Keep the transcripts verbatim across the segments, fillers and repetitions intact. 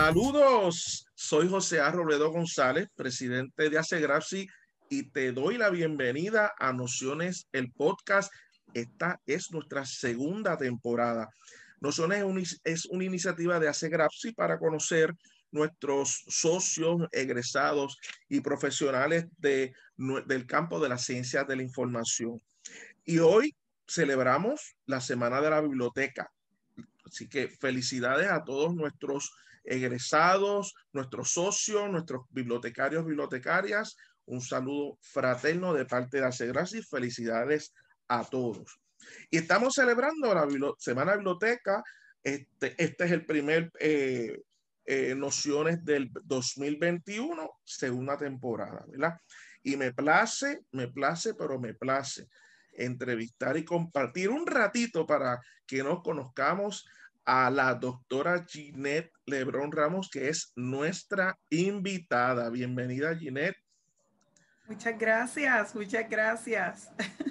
Saludos, soy José A. Robledo González, presidente de ACEGRAPSI, y te doy la bienvenida a Nociones, el podcast. Esta es nuestra segunda temporada. Nociones es, un, es una iniciativa de ACEGRAPSI para conocer nuestros socios, egresados y profesionales de, del campo de las ciencias de la información. Y hoy celebramos la Semana de la Biblioteca. Así que felicidades a todos nuestros egresados, nuestros socios, nuestros bibliotecarios, bibliotecarias. Un saludo fraterno de parte de ACEGRAPSI. Felicidades a todos. Y estamos celebrando la Semana de Biblioteca. Este, este es el primer eh, eh, Nociones del dos mil veintiuno, segunda temporada, ¿verdad? Y me place, me place, pero me place entrevistar y compartir un ratito para que nos conozcamos a la doctora Ginette Lebrón Ramos, que es nuestra invitada. Bienvenida, Ginette. Muchas gracias, muchas gracias.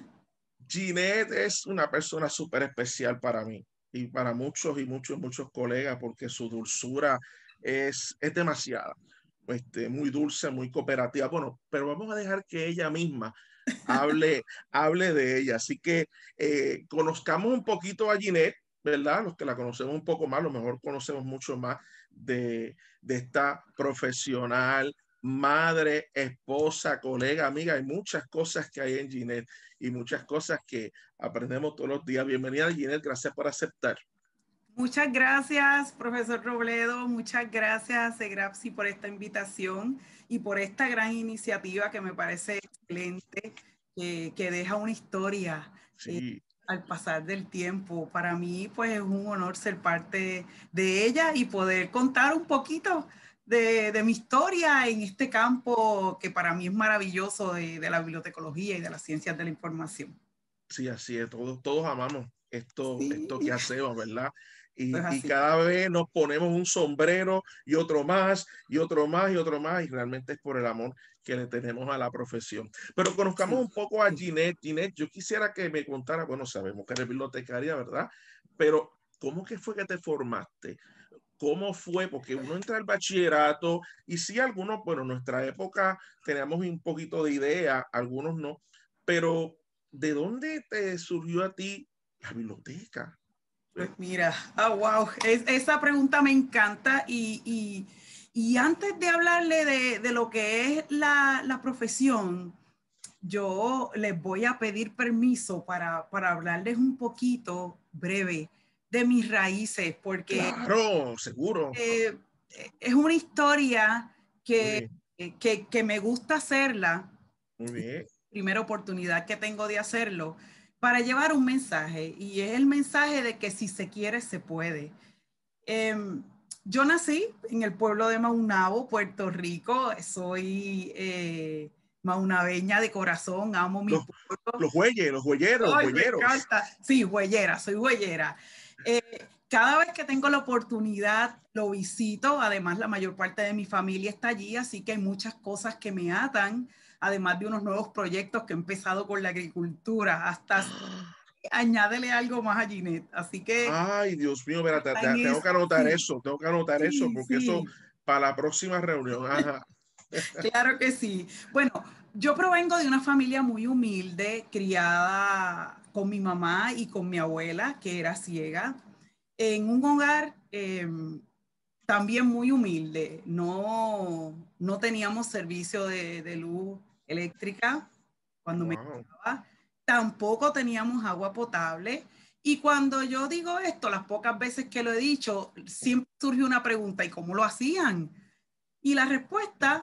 Ginette es una persona súper especial para mí y para muchos y muchos, muchos colegas, porque su dulzura es, es demasiada. Este, muy dulce, muy cooperativa. Bueno, pero vamos a dejar que ella misma hable, hable de ella. Así que eh, conozcamos un poquito a Ginette, ¿verdad? Los que la conocemos un poco más, a lo mejor conocemos mucho más de, de esta profesional, madre, esposa, colega, amiga. Hay muchas cosas que hay en Ginette y muchas cosas que aprendemos todos los días. Bienvenida, Ginette, gracias por aceptar. Muchas gracias, profesor Robledo. Muchas gracias, ACEGRAPSI, por esta invitación y por esta gran iniciativa que me parece excelente, que, que deja una historia Sí. eh, al pasar del tiempo. Para mí, pues, es un honor ser parte de ella y poder contar un poquito de, de mi historia en este campo que para mí es maravilloso de, de la bibliotecología y de las ciencias de la información. Sí, así es. Todos, todos amamos esto, Sí. esto que hacemos, ¿verdad? Y, Pues y cada vez nos ponemos un sombrero y otro más y otro más y otro más, y realmente es por el amor que le tenemos a la profesión. Pero conozcamos sí, un poco a sí. Ginette. Ginette, yo quisiera que me contara, bueno, sabemos que eres bibliotecaria, ¿verdad? Pero ¿cómo que fue que te formaste? ¿Cómo fue? Porque uno entra al bachillerato y sí, algunos, bueno, en nuestra época teníamos un poquito de idea, algunos no, pero ¿de dónde te surgió a ti la biblioteca? Pues mira, oh, wow, es, esa pregunta me encanta y, y, y antes de hablarle de, de lo que es la, la profesión, yo les voy a pedir permiso para, para hablarles un poquito breve de mis raíces, porque Claro, seguro. eh, es una historia Muy que, bien, que, que me gusta hacerla, muy bien. primera oportunidad que tengo de hacerlo, para llevar un mensaje, y es el mensaje de que si se quiere, se puede. Eh, yo nací en el pueblo de Maunabo, Puerto Rico. Soy eh, maunabeña de corazón, amo mi Los, pueblo. los huelles, los huelleros, Ay, me huelleros. encanta. Sí, huellera, soy huellera. Eh, cada vez que tengo la oportunidad lo visito. Además, la mayor parte de mi familia está allí, así que hay muchas cosas que me atan, además de unos nuevos proyectos que he empezado con la agricultura. Hasta añádele algo más a Ginette. Así que Ay, Dios mío, mira, te, está en te, tengo eso. que anotar Sí, eso, tengo que anotar eso, sí, porque eso sí. para la próxima reunión. Ajá. Claro que sí. Bueno, yo provengo de una familia muy humilde, criada con mi mamá y con mi abuela, que era ciega, en un hogar eh, también muy humilde. No, no teníamos servicio de, de luz eléctrica cuando me Wow. casaba, tampoco teníamos agua potable. Y cuando yo digo esto, las pocas veces que lo he dicho, siempre surge una pregunta: ¿y cómo lo hacían? Y la respuesta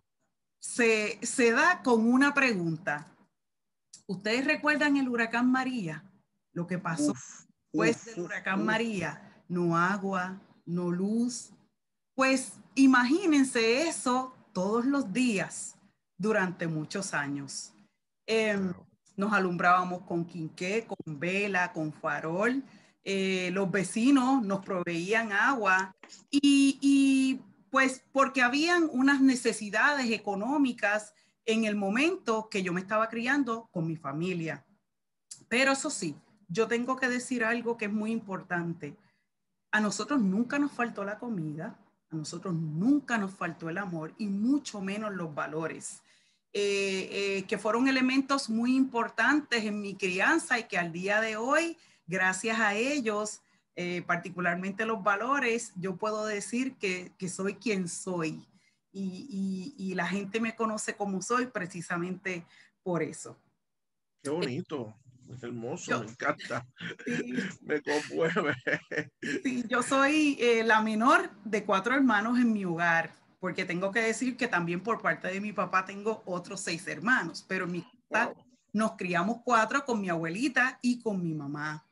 se, se da con una pregunta. ¿Ustedes recuerdan el huracán María? Lo que pasó Uf, después uf, del uf, huracán uf. María. No agua, no luz. Pues imagínense eso todos los días durante muchos años. Eh, Wow. nos alumbrábamos con quinqué, con vela, con farol. Eh, los vecinos nos proveían agua y, y pues porque habían unas necesidades económicas en el momento que yo me estaba criando con mi familia. Pero eso sí, yo tengo que decir algo que es muy importante. A nosotros nunca nos faltó la comida, A nosotros nunca nos faltó el amor y mucho menos los valores, eh, eh, que fueron elementos muy importantes en mi crianza y que al día de hoy, gracias a ellos, eh, particularmente los valores, yo puedo decir que, que soy quien soy. Y, y, y la gente me conoce como soy precisamente por eso. Qué bonito, es hermoso, Yo, me encanta, sí, me conmueve. sí, yo soy eh, la menor de cuatro hermanos en mi hogar, porque tengo que decir que también por parte de mi papá tengo otros seis hermanos, pero en mi casa Wow. nos criamos cuatro con mi abuelita y con mi mamá.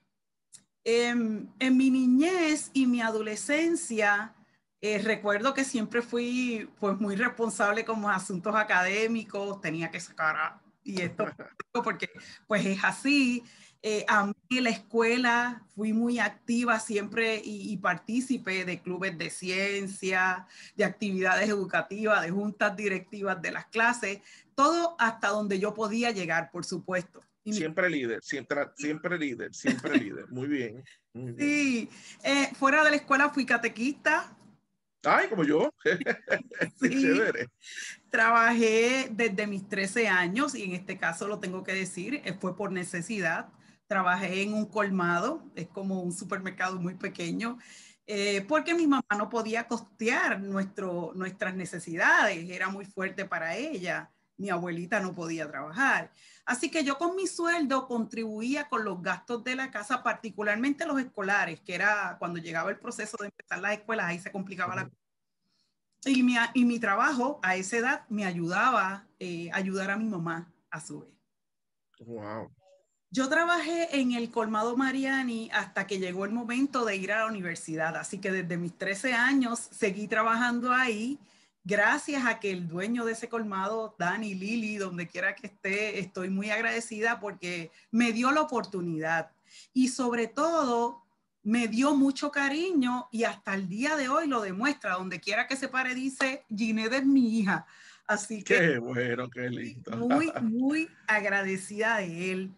En, en mi niñez y mi adolescencia, eh, recuerdo que siempre fui pues muy responsable con los asuntos académicos, tenía que sacar a, y esto porque pues es así. Eh, a mí en la escuela fui muy activa siempre y, y partícipe de clubes de ciencia, de actividades educativas, de juntas directivas de las clases, todo hasta donde yo podía llegar, por supuesto. Y mis Siempre líder, siempre, siempre líder, siempre líder. Muy bien, muy bien. Sí, eh, fuera de la escuela fui catequista, Ay, como yo. Qué sí, chévere. trabajé desde mis trece años y en este caso lo tengo que decir, eh, fue por necesidad. Trabajé en un colmado, es como un supermercado muy pequeño, eh, porque mi mamá no podía costear nuestro, nuestras necesidades, era muy fuerte para ella. Mi abuelita no podía trabajar. Así que yo con mi sueldo contribuía con los gastos de la casa, particularmente los escolares, que era cuando llegaba el proceso de empezar las escuelas, ahí se complicaba la cosa. Y mi, y mi trabajo a esa edad me ayudaba eh, a ayudar a mi mamá a su vez. Wow. Yo trabajé en el colmado Mariani hasta que llegó el momento de ir a la universidad, así que desde mis trece años seguí trabajando ahí, gracias a que el dueño de ese colmado, Dani, Lili, donde quiera que esté, estoy muy agradecida porque me dio la oportunidad y sobre todo me dio mucho cariño y hasta el día de hoy lo demuestra, donde quiera que se pare dice, Ginette es mi hija, así que Qué bueno, qué lindo. muy, muy agradecida de él.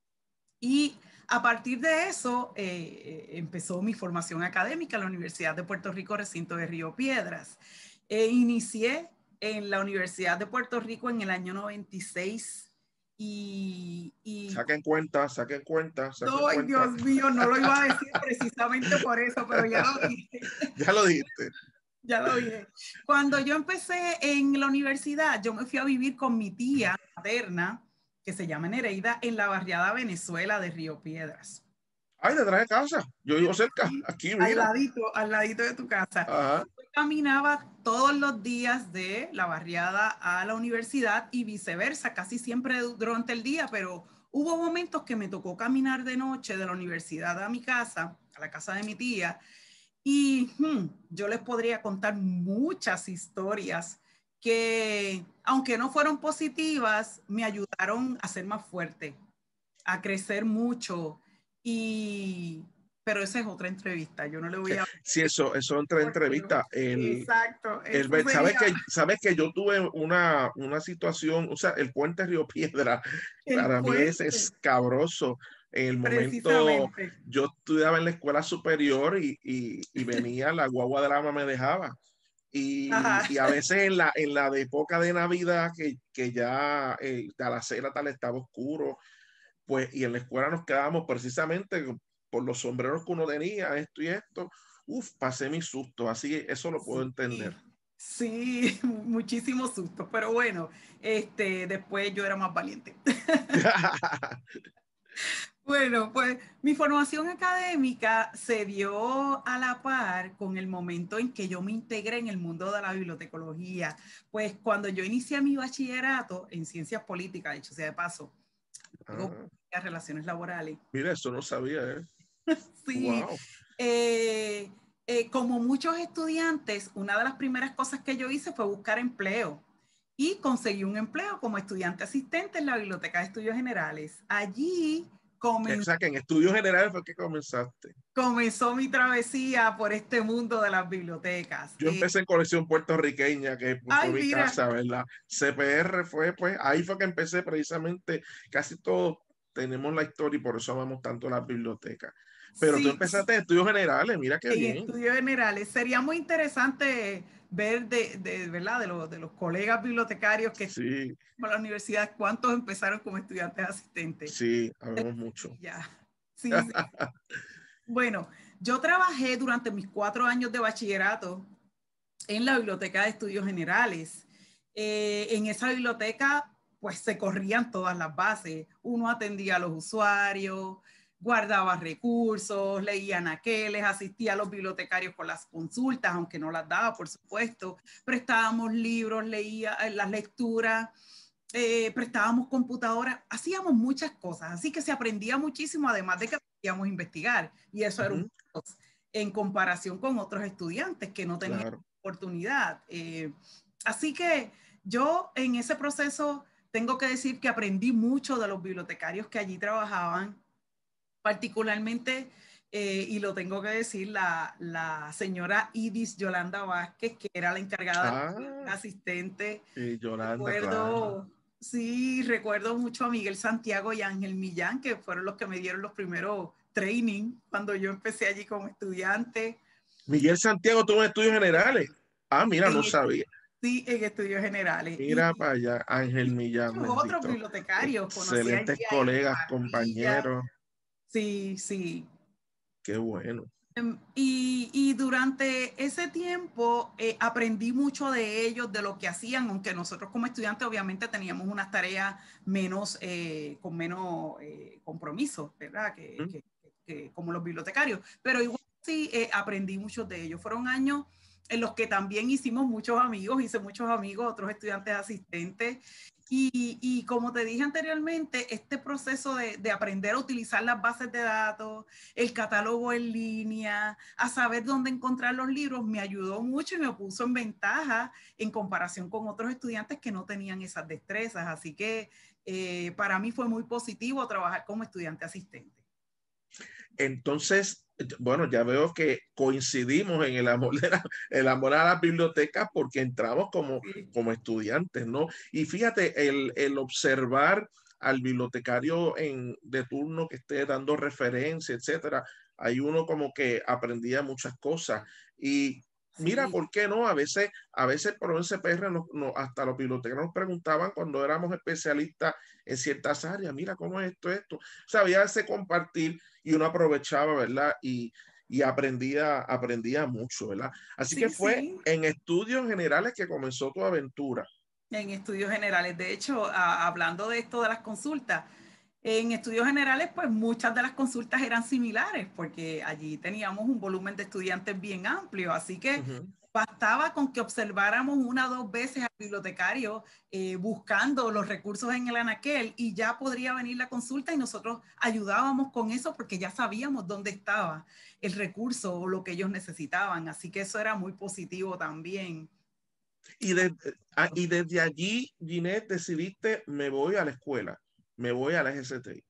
Y a partir de eso eh, empezó mi formación académica en la Universidad de Puerto Rico, recinto de Río Piedras. Eh, inicié en la Universidad de Puerto Rico en el año noventa y seis y... y Saquen cuenta, saquen cuenta, saquen ¡ay, cuenta. Dios mío! No lo iba a decir precisamente por eso, pero ya lo dije. Ya lo dijiste. Ya lo dije. Cuando yo empecé en la universidad, yo me fui a vivir con mi tía materna, que se llama Nereida, en la barriada Venezuela de Río Piedras. Ay, detrás de casa. Yo vivo cerca. Sí, Aquí, al mira. ladito, al ladito de tu casa. Ajá. Yo caminaba todos los días de la barriada a la universidad y viceversa, casi siempre durante el día, pero hubo momentos que me tocó caminar de noche de la universidad a mi casa, a la casa de mi tía, y hmm, yo les podría contar muchas historias que, aunque no fueron positivas, me ayudaron a ser más fuerte, a crecer mucho. Y, pero esa es otra entrevista. Yo no le voy a... Sí, eso, eso entre entrevistas. El, Exacto, el, eso sabes sería que, sabes que yo tuve una, una situación, o sea, el puente Río Piedra, el para mí es puente, escabroso. En el momento, precisamente. yo estudiaba en la escuela superior y, y, y venía, la guagua de la mamá me dejaba. Y, Ajá. y a veces en la, en la de época de Navidad, que, que ya eh, a la cena tal estaba oscuro, pues, y en la escuela nos quedábamos precisamente por los sombreros que uno tenía, esto y esto. Uf, pasé mi susto, así que eso lo puedo entender. Sí, sí, muchísimo susto, pero bueno, este, después yo era más valiente. Bueno, pues mi formación académica se dio a la par con el momento en que yo me integré en el mundo de la bibliotecología. Pues cuando yo inicié mi bachillerato en ciencias políticas, dicho sea de paso, luego Ah, relaciones laborales. mira, eso no sabía, ¿eh? Sí, Wow. eh, eh, como muchos estudiantes, una de las primeras cosas que yo hice fue buscar empleo y conseguí un empleo como estudiante asistente en la Biblioteca de Estudios Generales. Allí O comenzó sea, que en estudios generales fue que comenzaste. comenzó mi travesía por este mundo de las bibliotecas. Yo Eh, empecé en colección puertorriqueña, que fue ay, mi mira, casa, ¿verdad? C P R fue, pues, ahí fue que empecé precisamente, casi todos tenemos la historia y por eso amamos tanto las bibliotecas. Pero tú Sí, empezaste en estudios generales, mira qué en bien. estudios generales. Sería muy interesante ver de, de, ¿verdad? de, los, de los colegas bibliotecarios que Sí, en la universidad, cuántos empezaron como estudiantes asistentes. sí, habemos mucho. Ya. Sí, sí. Bueno, yo trabajé durante mis cuatro años de bachillerato en la Biblioteca de Estudios Generales. Eh, en esa biblioteca, pues se corrían todas las bases. Uno atendía a los usuarios, guardaba recursos, leía anaqueles, asistía a los bibliotecarios con las consultas, aunque no las daba, por supuesto. Prestábamos libros, leía las lecturas, eh, prestábamos computadoras, hacíamos muchas cosas. Así que se aprendía muchísimo, además de que podíamos investigar. Y eso era un plus en comparación con otros estudiantes que no tenían Claro. oportunidad. Eh, así que yo en ese proceso tengo que decir que aprendí mucho de los bibliotecarios que allí trabajaban, particularmente, eh, y lo tengo que decir, la, la señora Idis Yolanda Vázquez, que era la encargada Ah, de asistente. y Yolanda, claro. Recuerdo, sí, recuerdo mucho a Miguel Santiago y Ángel Millán, que fueron los que me dieron los primeros training cuando yo empecé allí como estudiante. Miguel Santiago tuvo estudios generales. Ah, mira, no En, sabía. sí, en estudios generales. Y, Mira para allá, Ángel y Millán, muchos otros bendito. bibliotecarios. Conocí allí Excelentes a Eddie colegas, Parrilla. compañeros. Sí, sí. Qué bueno. Y, y durante ese tiempo eh, aprendí mucho de ellos, de lo que hacían, aunque nosotros como estudiantes obviamente teníamos unas tareas menos, eh, con menos eh, compromiso, ¿verdad? Que, que, que, como los bibliotecarios. Pero igual sí eh, aprendí mucho de ellos. Fueron años en los que también hicimos muchos amigos, hice muchos amigos, otros estudiantes asistentes. Y, y como te dije anteriormente, este proceso de, de aprender a utilizar las bases de datos, el catálogo en línea, a saber dónde encontrar los libros, me ayudó mucho y me puso en ventaja en comparación con otros estudiantes que no tenían esas destrezas. Así que eh, para mí fue muy positivo trabajar como estudiante asistente. Entonces, bueno, ya veo que coincidimos en el amor, de la, el amor a las bibliotecas porque entramos como, Sí. como estudiantes, ¿no? Y fíjate, el, el observar al bibliotecario en, de turno que esté dando referencia, etcétera, hay uno como que aprendía muchas cosas. Y mira, Sí. ¿por qué no? A veces, a veces por un C P R, no, no, hasta los bibliotecarios nos preguntaban cuando éramos especialistas en ciertas áreas, mira, ¿cómo es esto, esto? O sea, había ese compartir y uno aprovechaba, ¿verdad? Y, y aprendía, aprendía mucho, ¿verdad? Así que Sí, fue sí, en estudios generales que comenzó tu aventura. en estudios generales. De hecho, a, hablando de esto de las consultas, en estudios generales, pues muchas de las consultas eran similares, porque allí teníamos un volumen de estudiantes bien amplio, así que Uh-huh. bastaba con que observáramos una o dos veces al bibliotecario eh, buscando los recursos en el anaquel y ya podría venir la consulta y nosotros ayudábamos con eso porque ya sabíamos dónde estaba el recurso o lo que ellos necesitaban, así que eso era muy positivo también. Y, de, ah, y desde allí, Ginette, decidiste, me voy a la escuela, me voy a la G C T I.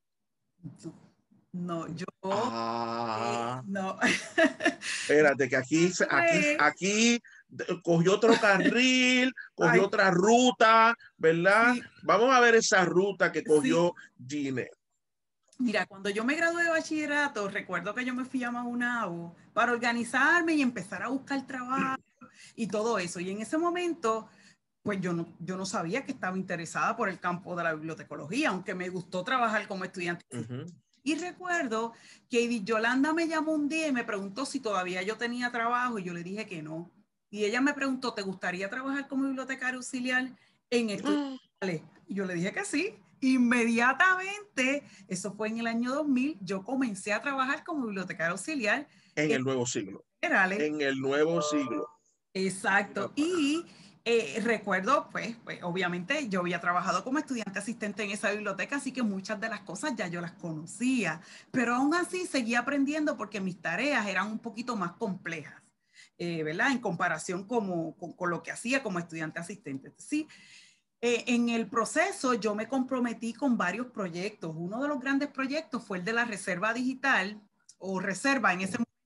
No, yo eh, Ah, no. espérate, que aquí, aquí, Pues, aquí cogió otro carril, cogió ay, otra ruta, ¿verdad? sí, Vamos a ver esa ruta que sí. cogió Ginette. Mira, cuando yo me gradué de bachillerato, recuerdo que yo me fui a Maunabo para organizarme y empezar a buscar trabajo y todo eso. Y en ese momento, pues yo no, yo no sabía que estaba interesada por el campo de la bibliotecología, aunque me gustó trabajar como estudiante. Uh-huh. Y recuerdo que Edith Yolanda me llamó un día y me preguntó si todavía yo tenía trabajo y yo le dije que no. Y ella me preguntó, ¿te gustaría trabajar como bibliotecario auxiliar en estudios generales? Y yo le dije que sí. Inmediatamente, eso fue en el año dos mil, yo comencé a trabajar como bibliotecario auxiliar En en el nuevo siglo. generales. En el nuevo siglo. Exacto. Y eh, recuerdo, pues, pues, obviamente yo había trabajado como estudiante asistente en esa biblioteca, así que muchas de las cosas ya yo las conocía, pero aún así seguía aprendiendo porque mis tareas eran un poquito más complejas, eh, ¿verdad? En comparación como, con, con lo que hacía como estudiante asistente. Sí, eh, en el proceso yo me comprometí con varios proyectos. Uno de los grandes proyectos fue el de la Reserva Digital o Reserva en ese momento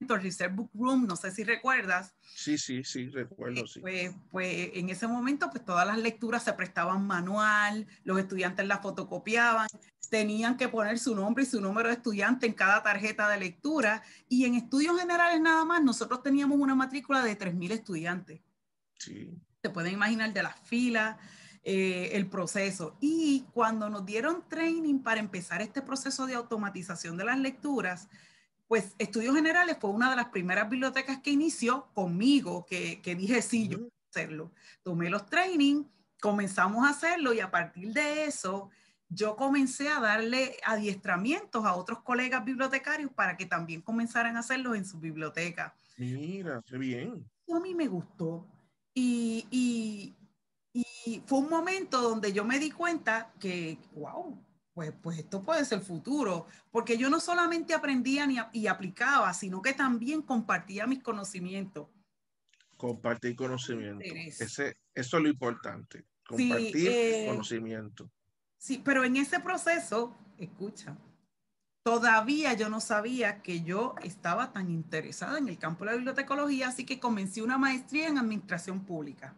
Reserve Book Room, no sé si recuerdas. Sí, sí, sí, recuerdo, sí. Pues, pues en ese momento, pues todas las lecturas se prestaban manual, los estudiantes las fotocopiaban, tenían que poner su nombre y su número de estudiante en cada tarjeta de lectura, y en estudios generales nada más, nosotros teníamos una matrícula de tres mil estudiantes. Sí. Se pueden imaginar de las filas, eh, el proceso. Y cuando nos dieron training para empezar este proceso de automatización de las lecturas, pues Estudios Generales fue una de las primeras bibliotecas que inició conmigo, que, que dije, sí, yo voy a hacerlo. Tomé los training, comenzamos a hacerlo y a partir de eso yo comencé a darle adiestramientos a otros colegas bibliotecarios para que también comenzaran a hacerlo en su biblioteca. Mira, qué bien. A mí me gustó y, y, y fue un momento donde yo me di cuenta que, wow, pues, pues esto puede ser el futuro, porque yo no solamente aprendía ni, y aplicaba, sino que también compartía mis conocimientos. Compartir conocimiento. Interés. Ese, eso es lo importante. Sí, Compartir eh, conocimiento. sí, pero en ese proceso, escucha, todavía yo no sabía que yo estaba tan interesada en el campo de la bibliotecología, así que comencé una maestría en administración pública.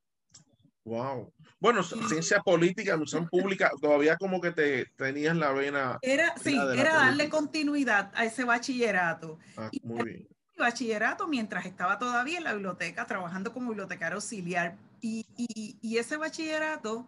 Wow. Bueno, ciencia política, administración pública, todavía como que te tenías la vena, Era, sí, de la era darle política. continuidad a ese bachillerato. Ah, Y muy bien. mi bachillerato mientras estaba todavía en la biblioteca trabajando como bibliotecario auxiliar. Y, y, y ese bachillerato,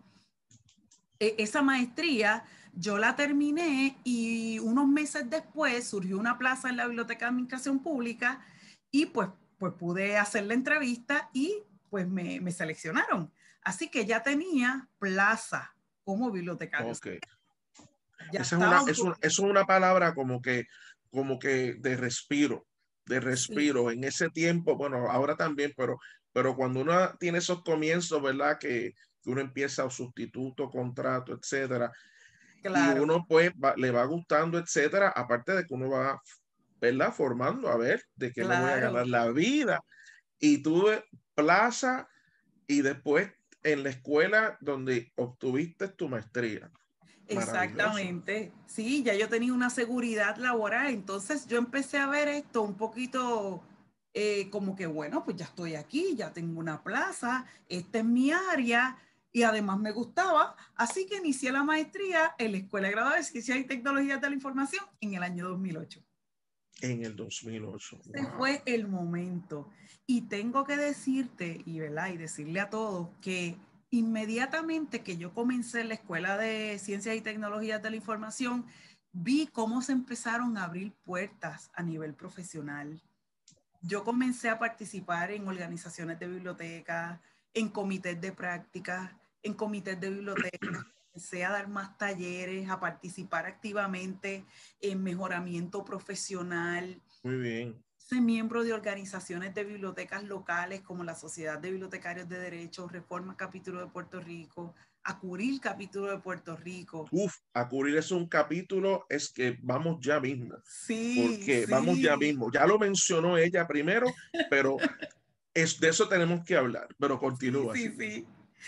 esa maestría, yo la terminé y unos meses después surgió una plaza en la Biblioteca de Administración Pública y pues, pues pude hacer la entrevista y pues me, me seleccionaron. Así que ya tenía plaza como bibliotecario. Ok. Ya Esa es una, estaba un es poco... un- es una palabra como que, como que de respiro, de Sí, respiro. En ese tiempo, bueno, ahora también, pero, pero cuando uno tiene esos comienzos, ¿verdad? Que, que uno empieza un sustituto, contrato, etcétera, y claro, uno pues va- le va gustando, etcétera, aparte de que uno va, ¿verdad? Formando a ver de qué me voy a ganar claro. la vida. Y tuve plaza y después en la escuela donde obtuviste tu maestría. Maravilloso. Exactamente. Sí, ya yo tenía una seguridad laboral, entonces yo empecé a ver esto un poquito eh, como que, bueno, pues ya estoy aquí, ya tengo una plaza, esta es mi área y además me gustaba, así que inicié la maestría en la Escuela de Grado de Ciencias y Tecnologías de la Información en el año dos mil ocho. En el dos mil ocho. Ese Wow. fue el momento. Y tengo que decirte y, ¿verdad? y decirle a todos que inmediatamente que yo comencé en la Escuela de Ciencias y Tecnologías de la Información, vi cómo se empezaron a abrir puertas a nivel profesional. Yo comencé a participar en organizaciones de bibliotecas, en comités de prácticas, en comités de bibliotecas. Comencé a dar más talleres, a participar activamente en mejoramiento profesional. Muy bien. Soy miembro de organizaciones de bibliotecas locales como la Sociedad de Bibliotecarios de Derecho, Reforma Capítulo de Puerto Rico, Acuril Capítulo de Puerto Rico. Uf, a cubrir eso un capítulo es que vamos ya mismo, Sí, porque vamos ya sí. mismo. Ya lo mencionó ella primero, pero es, de eso tenemos que hablar, pero Sí, continúa sí, así. sí.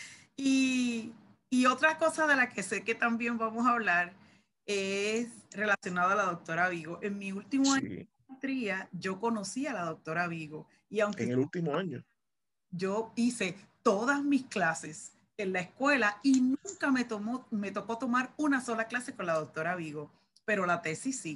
Y, y otra cosa de la que sé que también vamos a hablar es relacionada a la doctora Vigo. En mi último año Sí, de maestría, yo conocí a la doctora Vigo y aunque en el último año. yo hice todas mis clases en la escuela y nunca me, tomó, me tocó tomar una sola clase con la doctora Vigo, pero la tesis sí.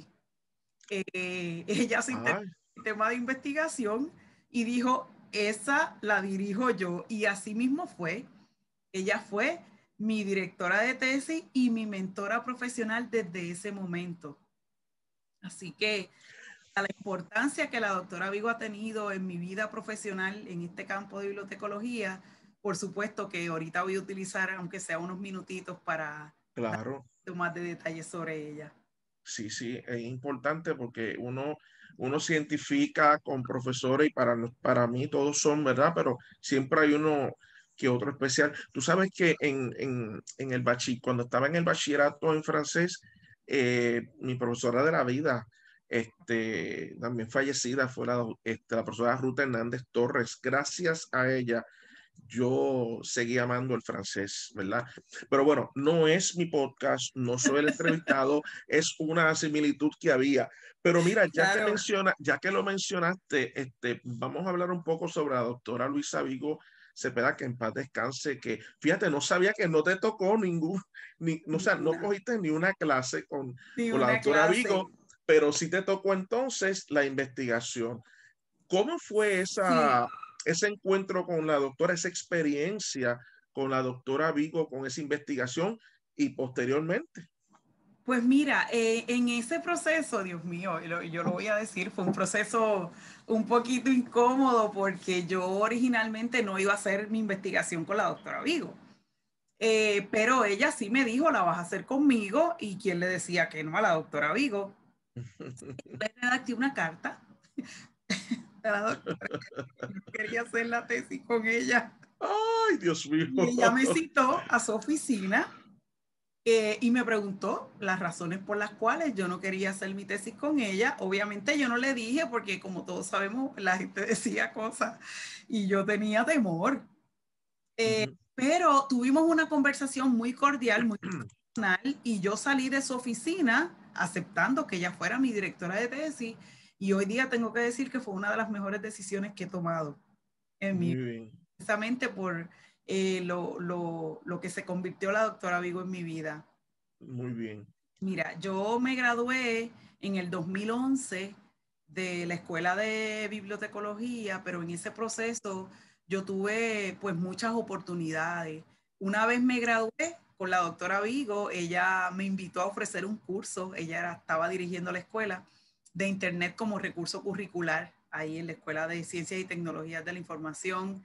Eh, ella se interesó Ay, en el tema de investigación y dijo, esa la dirijo yo. Y así mismo fue. Ella fue mi directora de tesis y mi mentora profesional desde ese momento. Así que a la importancia que la doctora Vigo ha tenido en mi vida profesional en este campo de bibliotecología, por supuesto que ahorita voy a utilizar, aunque sea unos minutitos, para dar claro. más de detalles sobre ella. Sí, sí, es importante porque uno, uno se identifica con profesores y para, los- para mí todos son, ¿verdad? Pero siempre hay uno que otro especial. Tú sabes que en, en, en el bachi, cuando estaba en el bachillerato en francés, eh, mi profesora de la vida, este, también fallecida, fue la, este, la profesora Ruth Hernández Torres. Gracias a ella yo seguí amando el francés, ¿verdad? Pero bueno, no es mi podcast, no soy el entrevistado, es una similitud que había. Pero mira, ya que Claro. menciona, ya que lo mencionaste, este, vamos a hablar un poco sobre la doctora Luisa Vigo Cepeda, que en paz descanse, que fíjate, no sabía que no te tocó ningún, ni, no, o sea, no cogiste ni una clase con, Ni con la una doctora clase. Vigo, pero sí te tocó entonces la investigación. ¿Cómo fue Sí. esa, ese encuentro con la doctora, esa experiencia con la doctora Vigo, con esa investigación y posteriormente? Pues mira, eh, en ese proceso, Dios mío, lo- yo lo voy a decir, fue un proceso un poquito incómodo porque yo originalmente no iba a hacer mi investigación con la doctora Vigo. Eh, pero ella sí me dijo, la vas a hacer conmigo, y quien le decía que no a la doctora Vigo. Le redacté una carta a la doctora, yo quería hacer la tesis con ella, Ay, Dios mío. y ella me citó a su oficina. Eh, y me preguntó las razones por las cuales yo no quería hacer mi tesis con ella. Obviamente yo no le dije porque, como todos sabemos, la gente decía cosas y yo tenía temor. Eh, Ujú. pero tuvimos una conversación muy cordial, muy personal, y yo salí de su oficina aceptando que ella fuera mi directora de tesis, y hoy día tengo que decir que fue una de las mejores decisiones que he tomado en mi Muy vida, bien, precisamente por eh, lo, lo, lo que se convirtió la doctora Vigo en mi vida. muy bien. Mira, yo me gradué en el dos mil once de la Escuela de Bibliotecología, pero en ese proceso yo tuve pues muchas oportunidades. Una vez me gradué con la doctora Vigo, ella me invitó a ofrecer un curso, ella era, estaba dirigiendo la escuela de Internet como recurso curricular ahí en la Escuela de Ciencias y Tecnologías de la Información.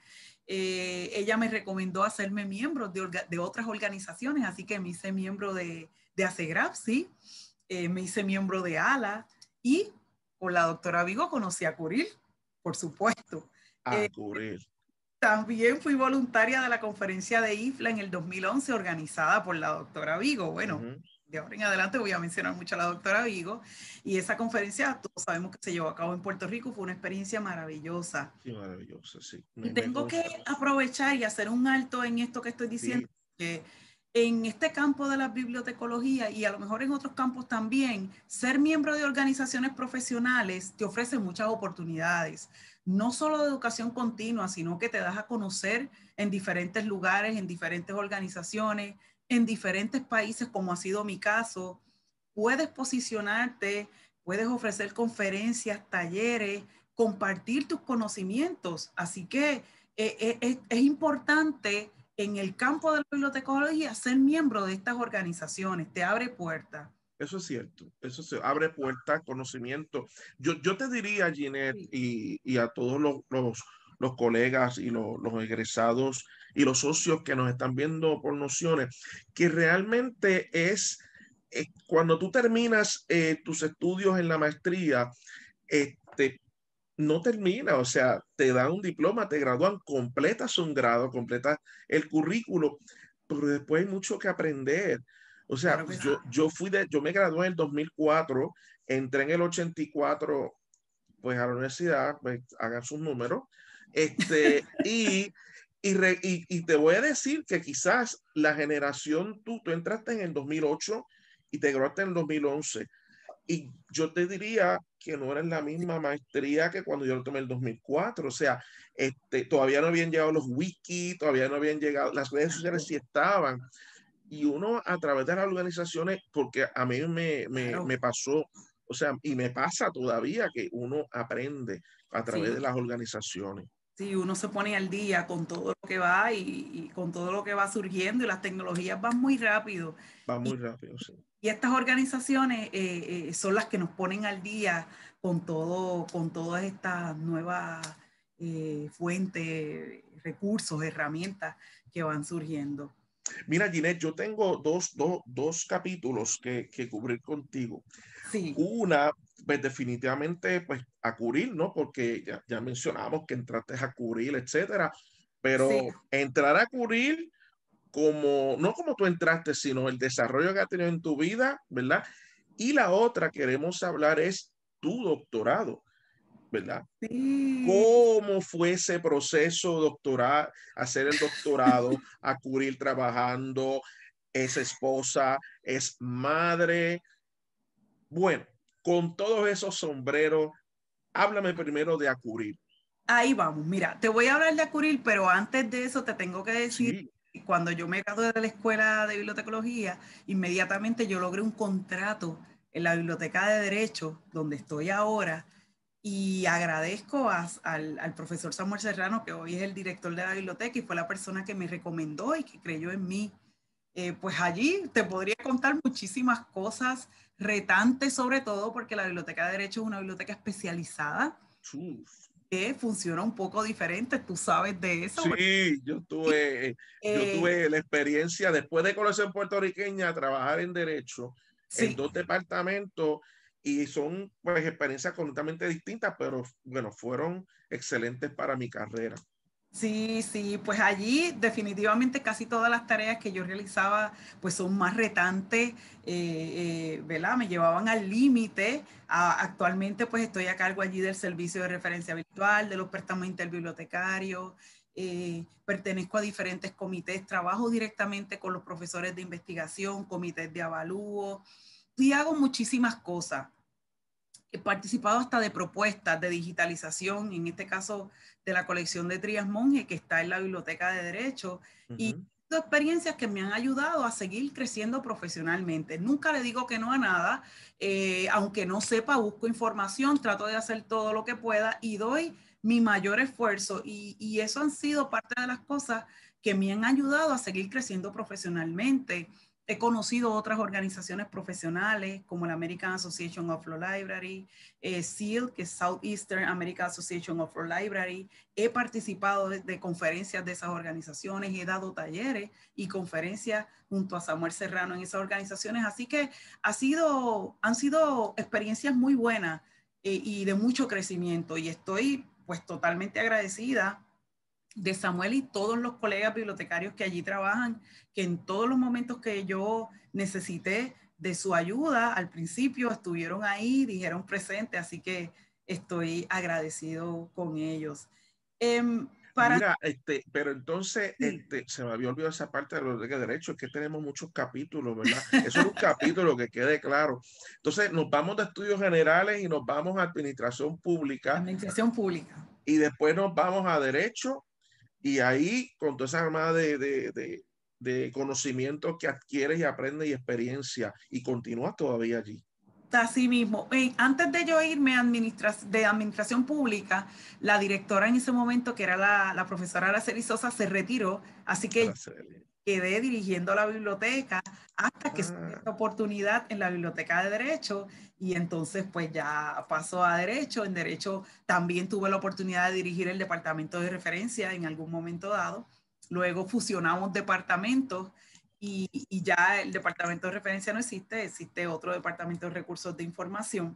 Eh, ella me recomendó hacerme miembro de, orga, de otras organizaciones, así que me hice miembro de de ASEGRAPH, sí, eh, me hice miembro de ALA, y con la doctora Vigo conocí a Curil, por supuesto. A Eh, cubrir. También fui voluntaria de la conferencia de I F L A en el dos mil once, organizada por la doctora Vigo. Bueno, Ujú. de ahora en adelante voy a mencionar mucho a la doctora Vigo, y esa conferencia, todos sabemos que se llevó a cabo en Puerto Rico, fue una experiencia maravillosa. Sí, maravilloso, sí. Y Me, me tengo que consta. aprovechar y hacer un alto en esto que estoy diciendo, Sí, que en este campo de la bibliotecología, y a lo mejor en otros campos también, ser miembro de organizaciones profesionales te ofrece muchas oportunidades, no solo de educación continua, sino que te das a conocer en diferentes lugares, en diferentes organizaciones, en diferentes países, como ha sido mi caso. Puedes posicionarte, puedes ofrecer conferencias, talleres, compartir tus conocimientos. Así que eh, es, es importante en el campo de la bibliotecología ser miembro de estas organizaciones, te abre puertas. eso es cierto. Eso se abre puertas, conocimiento. Yo, yo te diría, Ginette, Sí. y, y a todos los, los, los colegas y los, los egresados y los socios que nos están viendo por Nociones, que realmente es eh, cuando tú terminas eh, tus estudios en la maestría, este, no termina, o sea, te dan un diploma, te gradúan, completas un grado, completas el currículo, pero después hay mucho que aprender. O sea, Claro que sí. yo, yo fui de, yo me gradué en el dos mil cuatro, entré en el ochenta y cuatro, pues a la universidad, pues hagan sus números, este, y, y, re, y, y te voy a decir que quizás la generación, tú, tú entraste en el dos mil ocho y te graduaste en el dos mil once. Y yo te diría que no era en la misma maestría que cuando yo lo tomé en el dos mil cuatro. O sea, este, todavía no habían llegado los wiki, todavía no habían llegado, las redes sociales sí estaban. Y uno a través de las organizaciones, porque a mí me, me, Claro, me pasó, o sea, y me pasa todavía que uno aprende a través sí. de las organizaciones. Sí, uno se pone al día con todo lo que va y, y con todo lo que va surgiendo, y las tecnologías van muy rápido. Va Y, muy rápido, sí. y estas organizaciones eh, eh, son las que nos ponen al día con todo, con todas estas nuevas eh, fuentes, recursos, herramientas que van surgiendo. Mira, Ginette, yo tengo dos, dos, dos capítulos que, que cubrir contigo. Sí, Una, pues definitivamente, pues a cubrir, ¿no? Porque ya, ya mencionamos que entraste a cubrir, etcétera. sí, Pero entrar a cubrir como, no como tú entraste, sino el desarrollo que ha tenido en tu vida, ¿verdad? Y la otra queremos hablar es tu doctorado. ¿verdad? Sí. ¿Cómo fue ese proceso doctoral, hacer el doctorado, a cubrir trabajando, es esposa, es madre? Bueno, con todos esos sombreros, háblame primero de Acuril. Ahí vamos. Mira, te voy a hablar de Acuril, pero antes de eso te tengo que decir, Sí. cuando yo me gradué de la escuela de bibliotecología, inmediatamente yo logré un contrato en la Biblioteca de Derecho, donde estoy ahora, y agradezco a, al, al profesor Samuel Serrano, que hoy es el director de la biblioteca y fue la persona que me recomendó y que creyó en mí. Eh, pues allí te podría contar muchísimas cosas retantes, sobre todo porque la Biblioteca de Derecho es una biblioteca especializada Uf. que funciona un poco diferente, tú sabes de eso. Sí, yo tuve, yo Eh, tuve la experiencia después de conocer puertorriqueña, trabajar en derecho en sí, dos departamentos y son pues experiencias completamente distintas, pero bueno, fueron excelentes para mi carrera. sí, sí, pues allí definitivamente casi todas las tareas que yo realizaba pues son más retantes, eh, eh, ¿verdad? Me llevaban al límite. A- actualmente pues estoy a cargo allí del servicio de referencia virtual, de los préstamos interbibliotecarios, eh, pertenezco a diferentes comités, trabajo directamente con los profesores de investigación, comités de avalúo y hago muchísimas cosas. He participado hasta de propuestas de digitalización, en este caso de la colección de Trías Monge, que está en la Biblioteca de Derecho, y Ujú. experiencias que me han ayudado a seguir creciendo profesionalmente. Nunca le digo que no a nada, eh, aunque no sepa, busco información, trato de hacer todo lo que pueda y doy mi mayor esfuerzo, y, y eso han sido parte de las cosas que me han ayudado a seguir creciendo profesionalmente. He conocido otras organizaciones profesionales como la American Association of Law Library, eh, S E A L, que es Southeastern American Association of Law Library. He participado de, de conferencias de esas organizaciones, he dado talleres y conferencias junto a Samuel Serrano en esas organizaciones. Así que ha sido, han sido experiencias muy buenas eh, y de mucho crecimiento. Y estoy pues totalmente agradecida de Samuel y todos los colegas bibliotecarios que allí trabajan, que en todos los momentos que yo necesité de su ayuda, al principio estuvieron ahí, dijeron presente, así que estoy agradecido con ellos. Eh, para Mira, este, pero entonces, sí, este, se me había olvidado esa parte de los de derecho, es que tenemos muchos capítulos, ¿verdad? Eso era un capítulo, que quede claro. Entonces, nos vamos de estudios generales y nos vamos a administración pública administración pública. y después nos vamos a derecho y ahí con toda esa armada de, de, de, de conocimientos que adquieres y aprendes y experiencia y continúas todavía allí. Así mismo. Eh, antes de yo irme a administra de administración pública, la directora en ese momento, que era la, la profesora Araceli Sosa, se retiró, así que Araceli. quedé dirigiendo la biblioteca hasta que surgió Ah, esta oportunidad en la Biblioteca de Derecho, y entonces pues ya pasó a Derecho. En Derecho también tuve la oportunidad de dirigir el departamento de referencia en algún momento dado. Luego fusionamos departamentos y, y ya el departamento de referencia no existe, existe otro departamento de recursos de información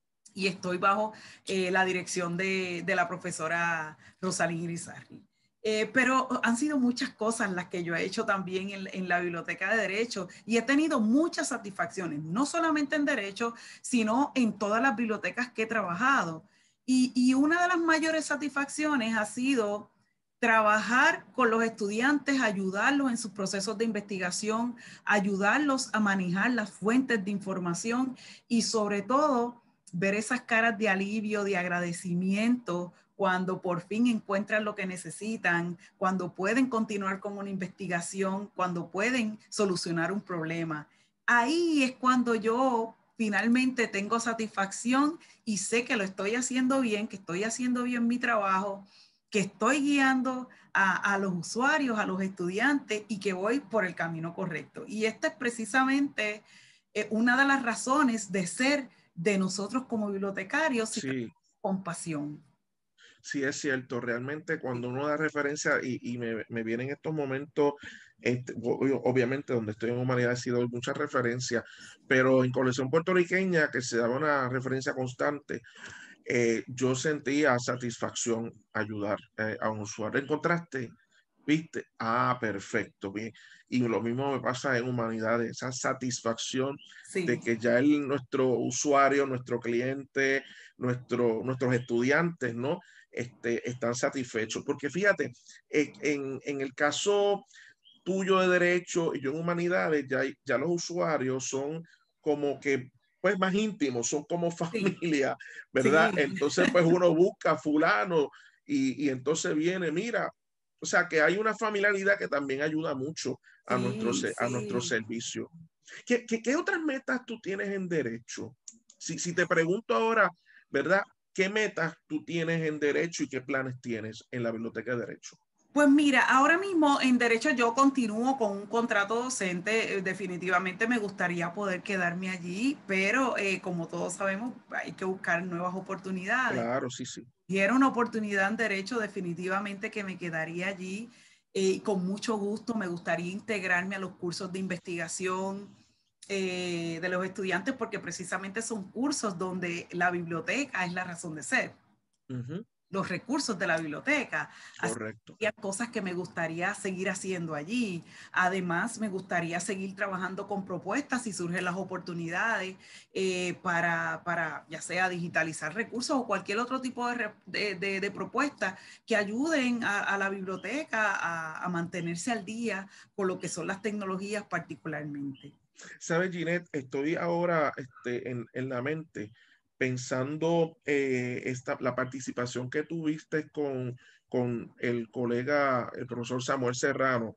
y estoy bajo eh, la dirección de, de la profesora Rosalín Irizarry. Eh, pero han sido muchas cosas las que yo he hecho también en, en, la Biblioteca de Derecho y he tenido muchas satisfacciones, no solamente en Derecho, sino en todas las bibliotecas que he trabajado. Y, y una de las mayores satisfacciones ha sido trabajar con los estudiantes, ayudarlos en sus procesos de investigación, ayudarlos a manejar las fuentes de información y sobre todo ver esas caras de alivio, de agradecimiento, cuando por fin encuentran lo que necesitan, cuando pueden continuar con una investigación, cuando pueden solucionar un problema. Ahí es cuando yo finalmente tengo satisfacción y sé que lo estoy haciendo bien, que estoy haciendo bien mi trabajo, que estoy guiando a, a los usuarios, a los estudiantes y que voy por el camino correcto. Y esta es precisamente eh, una de las razones de ser de nosotros como bibliotecarios y sí. con pasión. Sí, es cierto, realmente cuando uno da referencia y, y me, me vienen estos momentos, este, obviamente donde estoy en humanidades he sido muchas referencias, pero en colección puertorriqueña que se daba una referencia constante, eh, yo sentía satisfacción ayudar eh, a un usuario. En contraste, ¿Viste? Ah, perfecto, bien. Y lo mismo me pasa en humanidades, esa satisfacción de Sí, que ya el, nuestro usuario, nuestro cliente, nuestro, nuestros estudiantes, ¿no? Este, están satisfechos. Porque fíjate, en, en, en el caso tuyo de derecho y yo en humanidades, ya, ya los usuarios son como que pues más íntimos, son como sí, familia, ¿verdad? sí, Entonces pues uno busca a fulano y, y entonces viene, mira, o sea que hay una familiaridad que también ayuda mucho a nuestro, sí, se- a nuestro sí. servicio. ¿Qué, qué, qué otras metas tú tienes en derecho? Si, si te pregunto ahora, ¿verdad? ¿Qué metas tú tienes en derecho y qué planes tienes en la biblioteca de derecho? Pues mira, ahora mismo en derecho yo continúo con un contrato docente. Eh, definitivamente me gustaría poder quedarme allí, pero eh, como todos sabemos, hay que buscar nuevas oportunidades. Claro, sí, sí. Si era una oportunidad en derecho, definitivamente que me quedaría allí. Eh, con mucho gusto me gustaría integrarme a los cursos de investigación eh, de los estudiantes, porque precisamente son cursos donde la biblioteca es la razón de ser, Ujú, los recursos de la biblioteca. Así correcto. que hay cosas que me gustaría seguir haciendo allí. Además, me gustaría seguir trabajando con propuestas si surgen las oportunidades eh, para, para, ya sea digitalizar recursos o cualquier otro tipo de, de, de, de propuestas que ayuden a, a la biblioteca a, a mantenerse al día con lo que son las tecnologías particularmente. ¿Sabes, Ginette? Estoy ahora este, en, en la mente pensando eh, esta, la participación que tuviste con, con el colega, el profesor Samuel Serrano,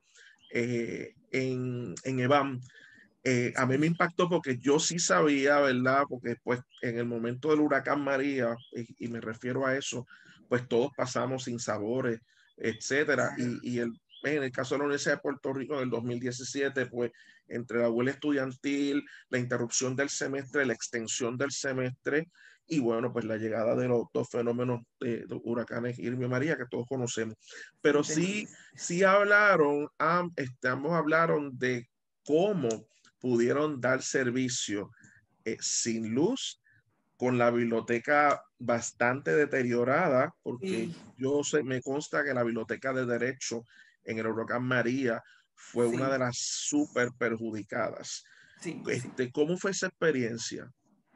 eh, en, en EBAM. Eh, a mí me impactó porque yo sí sabía, ¿verdad? Porque pues en el momento del huracán María, y, y me refiero a eso, pues todos pasamos sin sabores, etcétera. Y, y el, en el caso de la Universidad de Puerto Rico en el dos mil diecisiete, pues entre la huelga estudiantil, la interrupción del semestre, la extensión del semestre y bueno, pues la llegada de los dos fenómenos de, de huracanes Irma y María que todos conocemos. Pero Sí, sí, sí hablaron, am- este, ambos hablaron de cómo pudieron dar servicio eh, sin luz, con la biblioteca bastante deteriorada, porque sí, yo sé, me consta que la biblioteca de Derecho en el huracán María fue una sí, de las súper perjudicadas. sí, sí. Este, ¿cómo fue esa experiencia?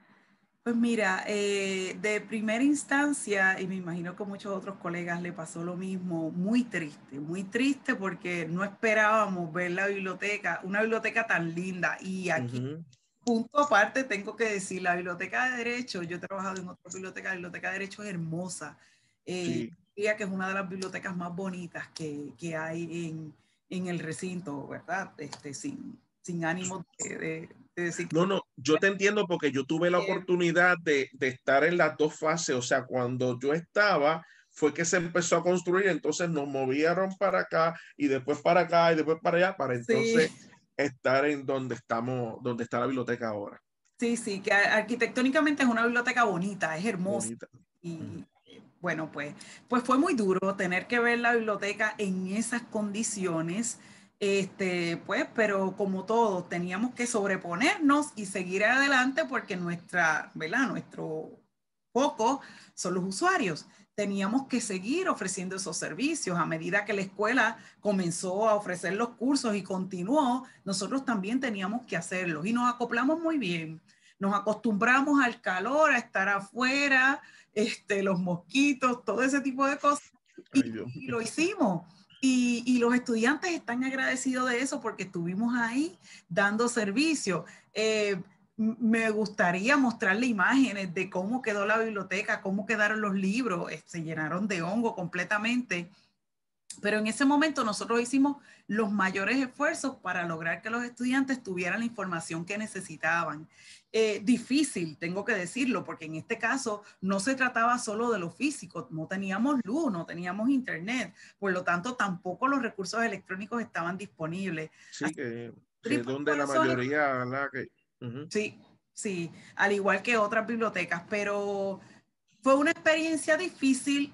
Pues mira, eh, de primera instancia, y me imagino que a muchos otros colegas le pasó lo mismo, muy triste, muy triste porque no esperábamos ver la biblioteca, una biblioteca tan linda. Y aquí, Ujú, punto aparte, tengo que decir, la biblioteca de Derecho, yo he trabajado en otra biblioteca, la biblioteca de Derecho es hermosa. Eh, sí. diría que es una de las bibliotecas más bonitas que, que hay en, en el recinto, ¿verdad? Este, sin, sin ánimo de, de, de decir No, no, yo te entiendo porque yo tuve la que oportunidad de, de estar en las dos fases, o sea, cuando yo estaba fue que se empezó a construir, entonces nos movieron para acá y después para acá y después para allá, para sí. entonces estar en donde estamos, donde está la biblioteca ahora. Sí, sí, que arquitectónicamente es una biblioteca bonita, es hermosa. Bonita. Y Ujú. eh, bueno, pues, pues fue muy duro tener que ver la biblioteca en esas condiciones. Este, pues, pero como todos, teníamos que sobreponernos y seguir adelante porque nuestra, ¿verdad? Nuestro foco son los usuarios. Teníamos que seguir ofreciendo esos servicios. A medida que la escuela comenzó a ofrecer los cursos y continuó, nosotros también teníamos que hacerlos y nos acoplamos muy bien. Nos acostumbramos al calor, a estar afuera, este, los mosquitos, todo ese tipo de cosas Ay, y, Dios y mío. lo hicimos. Y, y, los estudiantes están agradecidos de eso porque estuvimos ahí dando servicio. Eh, me gustaría mostrarle imágenes de cómo quedó la biblioteca, cómo quedaron los libros, eh, se llenaron de hongo completamente. Pero en ese momento nosotros hicimos los mayores esfuerzos para lograr que los estudiantes tuvieran la información que necesitaban. Eh, difícil, tengo que decirlo, porque en este caso no se trataba solo de lo físico, no teníamos luz, no teníamos internet, por lo tanto tampoco los recursos electrónicos estaban disponibles. Sí, Así que, que que por donde la eso, mayoría, ¿verdad? Que, ujú. sí, sí, al igual que otras bibliotecas, pero fue una experiencia difícil,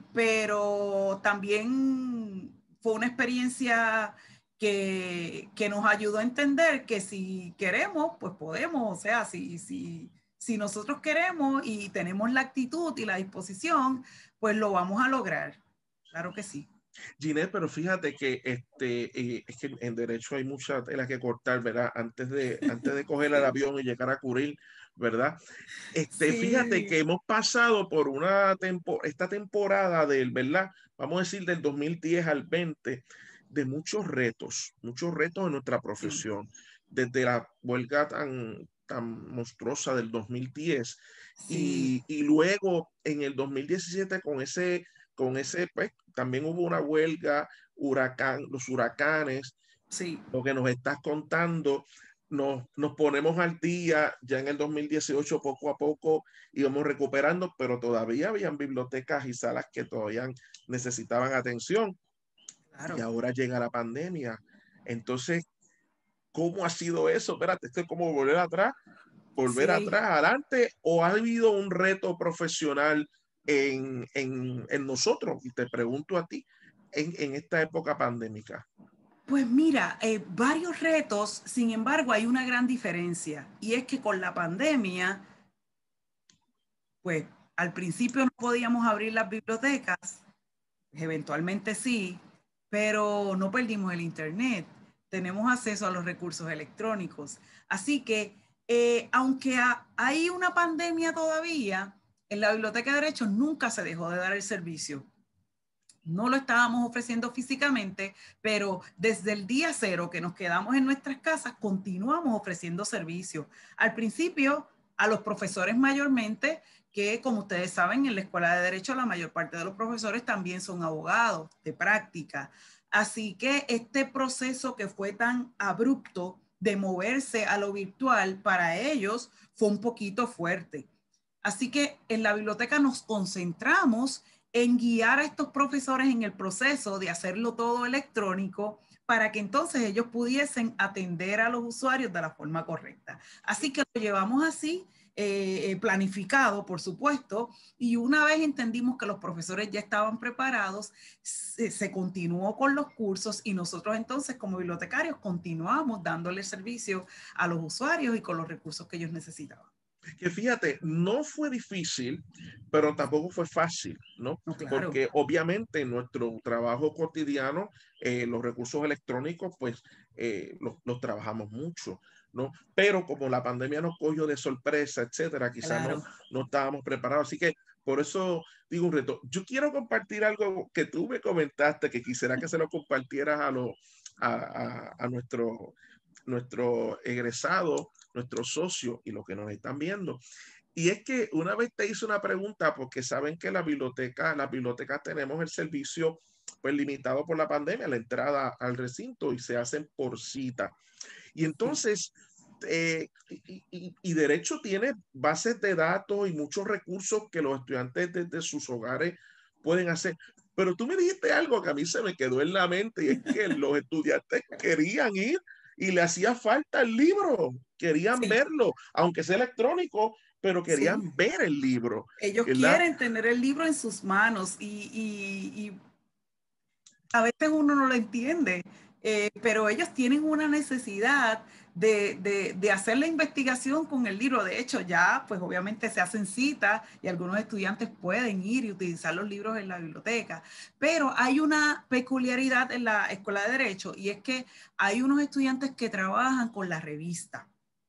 pero también fue una experiencia que, que nos ayudó a entender que si queremos, pues podemos. O sea, si, si, si nosotros queremos y tenemos la actitud y la disposición, pues lo vamos a lograr. Claro que sí. Ginette, pero fíjate que este, eh, es que en derecho hay mucha tela que cortar, ¿verdad? Antes de, antes de coger el Sí, avión y llegar a cubrir, ¿verdad? Este, fíjate que sí, hemos pasado por una tempo, esta temporada del, ¿verdad? Vamos a decir del dos mil diez al veinte, de muchos retos, muchos retos en nuestra sí, profesión, desde la huelga tan, tan monstruosa del dos mil diez sí, y, y luego en el dos mil diecisiete con ese, con ese, pues también hubo una huelga, huracán, los huracanes, sí. lo que nos estás contando, nos, nos ponemos al día, ya en el dos mil dieciocho poco a poco íbamos recuperando, pero todavía habían bibliotecas y salas que todavía necesitaban atención y Claro. ahora llega la pandemia. Entonces, ¿cómo ha sido eso? Espérate, esto es como volver atrás, volver Sí. atrás, adelante, o ha habido un reto profesional en, en, en nosotros? Y te pregunto a ti, en, en esta época pandémica. Pues mira, eh, varios retos, sin embargo, hay una gran diferencia y es que con la pandemia, pues al principio no podíamos abrir las bibliotecas, eventualmente sí, pero no perdimos el internet, tenemos acceso a los recursos electrónicos. Así que, eh, aunque ha, hay una pandemia todavía, en la Biblioteca de Derecho nunca se dejó de dar el servicio. No lo estábamos ofreciendo físicamente, pero desde el día cero que nos quedamos en nuestras casas, continuamos ofreciendo servicios. Al principio, a los profesores mayormente, que como ustedes saben, en la Escuela de Derecho la mayor parte de los profesores también son abogados de práctica. Así que este proceso que fue tan abrupto de moverse a lo virtual, para ellos fue un poquito fuerte. Así que en la biblioteca nos concentramos en guiar a estos profesores en el proceso de hacerlo todo electrónico para que entonces ellos pudiesen atender a los usuarios de la forma correcta. Así que lo llevamos así, eh, planificado, por supuesto, y una vez entendimos que los profesores ya estaban preparados, se, se continuó con los cursos y nosotros entonces como bibliotecarios continuamos dándole servicio a los usuarios y con los recursos que ellos necesitaban. Que fíjate, no fue difícil, pero tampoco fue fácil, ¿no? No, claro. Porque obviamente en nuestro trabajo cotidiano, eh, los recursos electrónicos, pues eh, los, los trabajamos mucho, ¿no? Pero como la pandemia nos cogió de sorpresa, etcétera, quizás no, Claro. no estábamos preparados. Así que por eso digo un reto. Yo quiero compartir algo que tú me comentaste, que quisiera que se lo compartieras a, los a, a, a nuestro, nuestro egresado, nuestros socios y los que nos están viendo. Y es que una vez te hice una pregunta, porque saben que la biblioteca, las bibliotecas tenemos el servicio pues limitado por la pandemia, la entrada al recinto y se hacen por cita. Y Sí. entonces, eh, y, y, y, derecho tiene bases de datos y muchos recursos que los estudiantes desde sus hogares pueden hacer. Pero tú me dijiste algo que a mí se me quedó en la mente y es que los estudiantes querían ir y le hacía falta el libro, querían Sí, verlo, aunque sea electrónico, pero sí. querían ver el libro, Ellos ¿verdad? quieren tener el libro en sus manos y, y, y a veces uno no lo entiende, eh, pero ellos tienen una necesidad de, de, de, hacer la investigación con el libro. De hecho, ya, pues obviamente se hacen citas y algunos estudiantes pueden ir y utilizar los libros en la biblioteca. Pero hay una peculiaridad en la Escuela de Derecho y es que hay unos estudiantes que trabajan con la revista.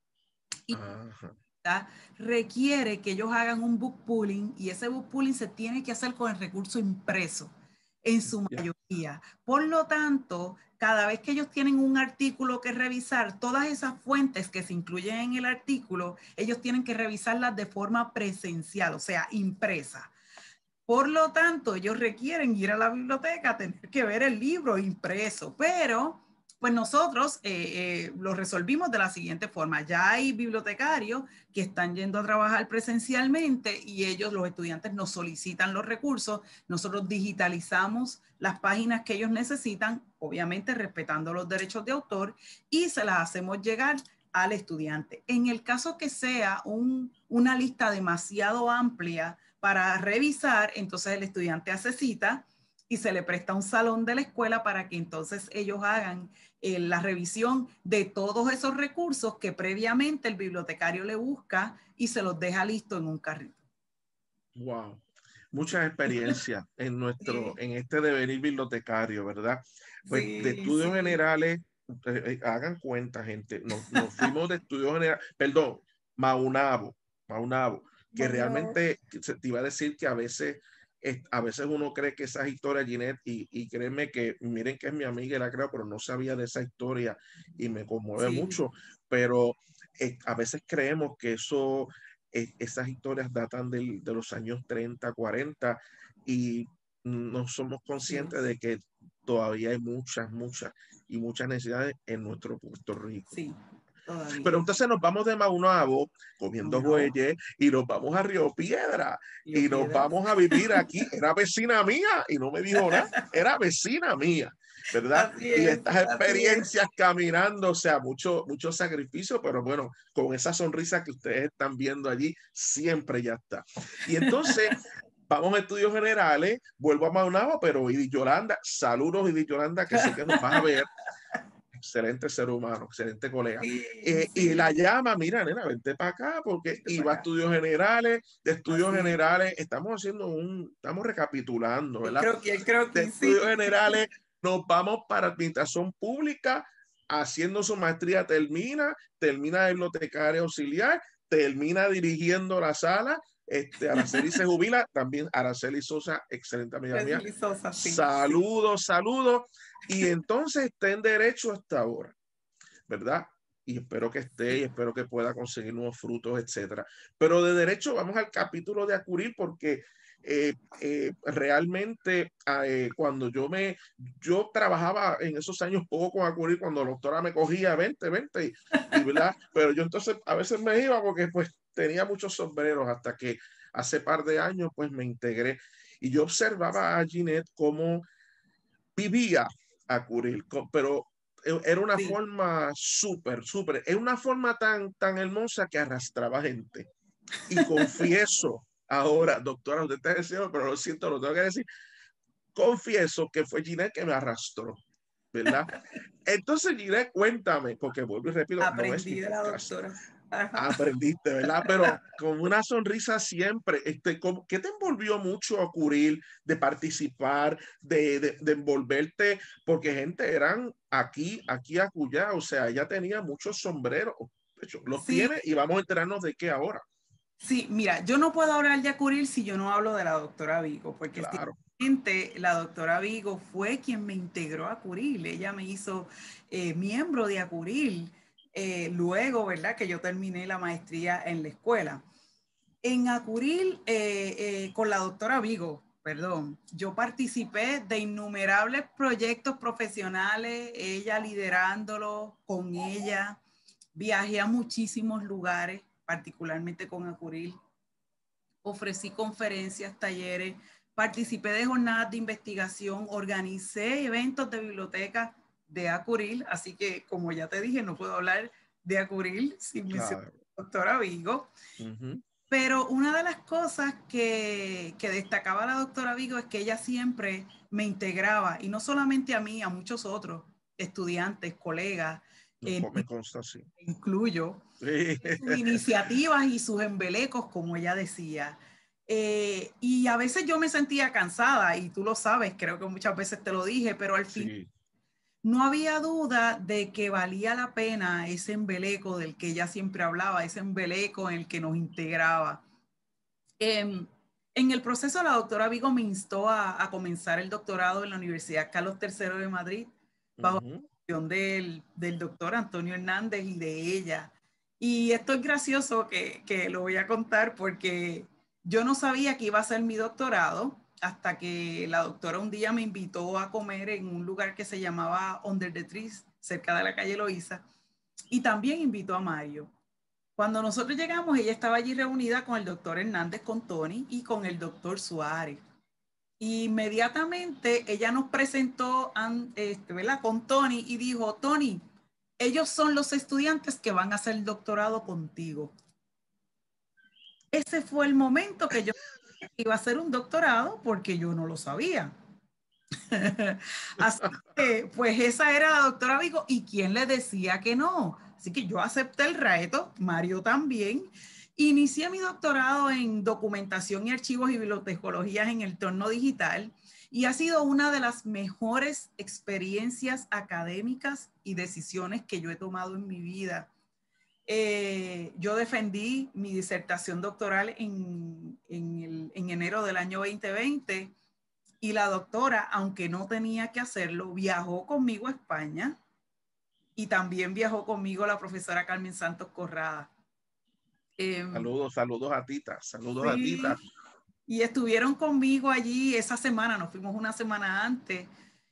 Y Ajá. requiere que ellos hagan un book pooling y ese book pooling se tiene que hacer con el recurso impreso en su Ya. mayoría. Por lo tanto, cada vez que ellos tienen un artículo que revisar, todas esas fuentes que se incluyen en el artículo, ellos tienen que revisarlas de forma presencial, o sea, impresa. Por lo tanto, ellos requieren ir a la biblioteca, tener que ver el libro impreso, pero pues nosotros eh, eh, lo resolvimos de la siguiente forma. Ya hay bibliotecarios que están yendo a trabajar presencialmente y ellos, los estudiantes, nos solicitan los recursos. Nosotros digitalizamos las páginas que ellos necesitan, obviamente respetando los derechos de autor, y se las hacemos llegar al estudiante. En el caso que sea un, una lista demasiado amplia para revisar, entonces el estudiante hace cita y se le presta un salón de la escuela para que entonces ellos hagan eh, la revisión de todos esos recursos que previamente el bibliotecario le busca y se los deja listo en un carrito. Wow. muchas experiencias en nuestro, Sí. en este devenir bibliotecario, ¿verdad? Pues Sí, de estudios sí. generales, eh, eh, hagan cuenta, gente, nos, nos fuimos de estudios generales, perdón, Maunabo, Maunabo, que Maunabo. realmente se te iba a decir que a veces, eh, a veces uno cree que esas historias, Ginette, y, y créeme que, miren que es mi amiga y la creo, pero no sabía de esa historia y me conmueve Sí, mucho, pero eh, a veces creemos que eso esas historias datan del, de los años treinta, cuarenta y no somos sí, conscientes de que todavía hay muchas, muchas y muchas necesidades en nuestro Puerto Rico. sí, Pero todavía. entonces nos vamos de Maunabo comiendo Maunabo, bueyes y nos vamos a Río Piedra Río y nos Piedras. vamos a vivir aquí. Era vecina mía y no me dijo nada, era vecina mía, ¿verdad? Así Y es, estas así es. experiencias caminando, o sea, mucho, mucho sacrificio, pero bueno, con esa sonrisa que ustedes están viendo allí, siempre ya está. Y entonces vamos a estudios generales, vuelvo a Maunabo, pero Idi Yolanda, saludos Idi Yolanda, que sé que nos vas a ver. Excelente ser humano, excelente colega. Sí, Eh, y la sí. llama, mira, nena, vente para acá, porque Vente iba para a acá. estudios generales, de estudios Así es. generales, estamos haciendo un, estamos recapitulando, El ¿verdad? croquis, el De croquis, sí. estudios generales nos vamos para administración pública, haciendo su maestría, termina, termina de bibliotecaria auxiliar, termina dirigiendo la sala, este, Araceli se jubila, también Araceli Sosa, excelente amiga mía. Araceli Sosa, sí, sí. Saludos, saludos. Y entonces está en derecho hasta ahora, ¿verdad? Y espero que esté y Sí, espero que pueda conseguir nuevos frutos, etcétera. Pero de derecho vamos al capítulo de Acuril porque eh, eh, realmente eh, cuando yo me, yo trabajaba en esos años poco con Acuril, cuando la doctora me cogía veinte, veinte, y, y ¿verdad? Pero yo entonces a veces me iba porque pues tenía muchos sombreros hasta que hace par de años pues me integré y yo observaba a Ginette cómo vivía Acuril, pero era una sí. forma súper, súper, es una forma tan, tan hermosa que arrastraba gente. Y confieso ahora, doctora, usted está diciendo, pero lo siento, lo tengo que decir, confieso que fue Ginette que me arrastró, ¿verdad? Entonces, Ginette, cuéntame, porque vuelvo y repito, no es mi Aprendí de la podcast. doctora. Ajá. Aprendiste, ¿verdad? Pero con una sonrisa siempre, este, ¿qué te envolvió mucho a Curil de participar, de, de, de envolverte? Porque gente eran aquí, aquí, acullá, o sea, ella tenía muchos sombreros, de hecho, los Sí, tiene y vamos a enterarnos de qué ahora. sí, mira, yo no puedo hablar de Acuril si yo no hablo de la doctora Vigo, porque Claro. ciertamente la doctora Vigo fue quien me integró a Acuril, ella me hizo eh, miembro de Acuril, eh, luego, ¿verdad? Que yo terminé la maestría en la escuela. En Acuril, eh, eh, con la doctora Vigo, perdón, yo participé de innumerables proyectos profesionales, ella liderándolo con ella, viajé a muchísimos lugares, particularmente con Acuril, ofrecí conferencias, talleres, participé de jornadas de investigación, organicé eventos de biblioteca de Acuril, así que como ya te dije, no puedo hablar de Acuril sin mencionar Claro. a la doctora Vigo. Uh-huh. Pero una de las cosas que, que destacaba la doctora Vigo es que ella siempre me integraba, y no solamente a mí, a muchos otros estudiantes, colegas, No, eh, me consta así. incluyo, Sí. sus iniciativas y sus embelecos, como ella decía. Eh, y a veces yo me sentía cansada, y tú lo sabes, creo que muchas veces te lo dije, pero al fin Sí. no había duda de que valía la pena ese embeleco del que ella siempre hablaba, ese embeleco en el que nos integraba. Eh, en el proceso, la doctora Vigo me instó a, a comenzar el doctorado en la Universidad Carlos tercero de Madrid, bajo Uh-huh. la dirección del, del doctor Antonio Hernández y de ella. Y esto es gracioso que, que lo voy a contar porque yo no sabía que iba a ser mi doctorado hasta que la doctora un día me invitó a comer en un lugar que se llamaba Under the Trees, cerca de la calle Loíza, y también invitó a Mario. Cuando nosotros llegamos, ella estaba allí reunida con el doctor Hernández, con Tony y con el doctor Suárez. Y inmediatamente ella nos presentó este, ¿verdad? Con Tony y dijo, Tony, ellos son los estudiantes que van a hacer el doctorado contigo. Ese fue el momento que yo iba a hacer un doctorado porque yo no lo sabía. Así que, pues esa era la doctora Vigo y quién le decía que no. Así que yo acepté el reto, Mario también. Inicié mi doctorado en documentación y archivos y bibliotecologías en el entorno digital y ha sido una de las mejores experiencias académicas y decisiones que yo he tomado en mi vida. Eh, yo defendí mi disertación doctoral en, en, el, en enero del año veinte veinte y la doctora, aunque no tenía que hacerlo, viajó conmigo a España y también viajó conmigo la profesora Carmen Santos Corrada. Eh, Saludos, saludos a Tita, saludos a sí, Tita. y estuvieron conmigo allí esa semana, nos fuimos una semana antes.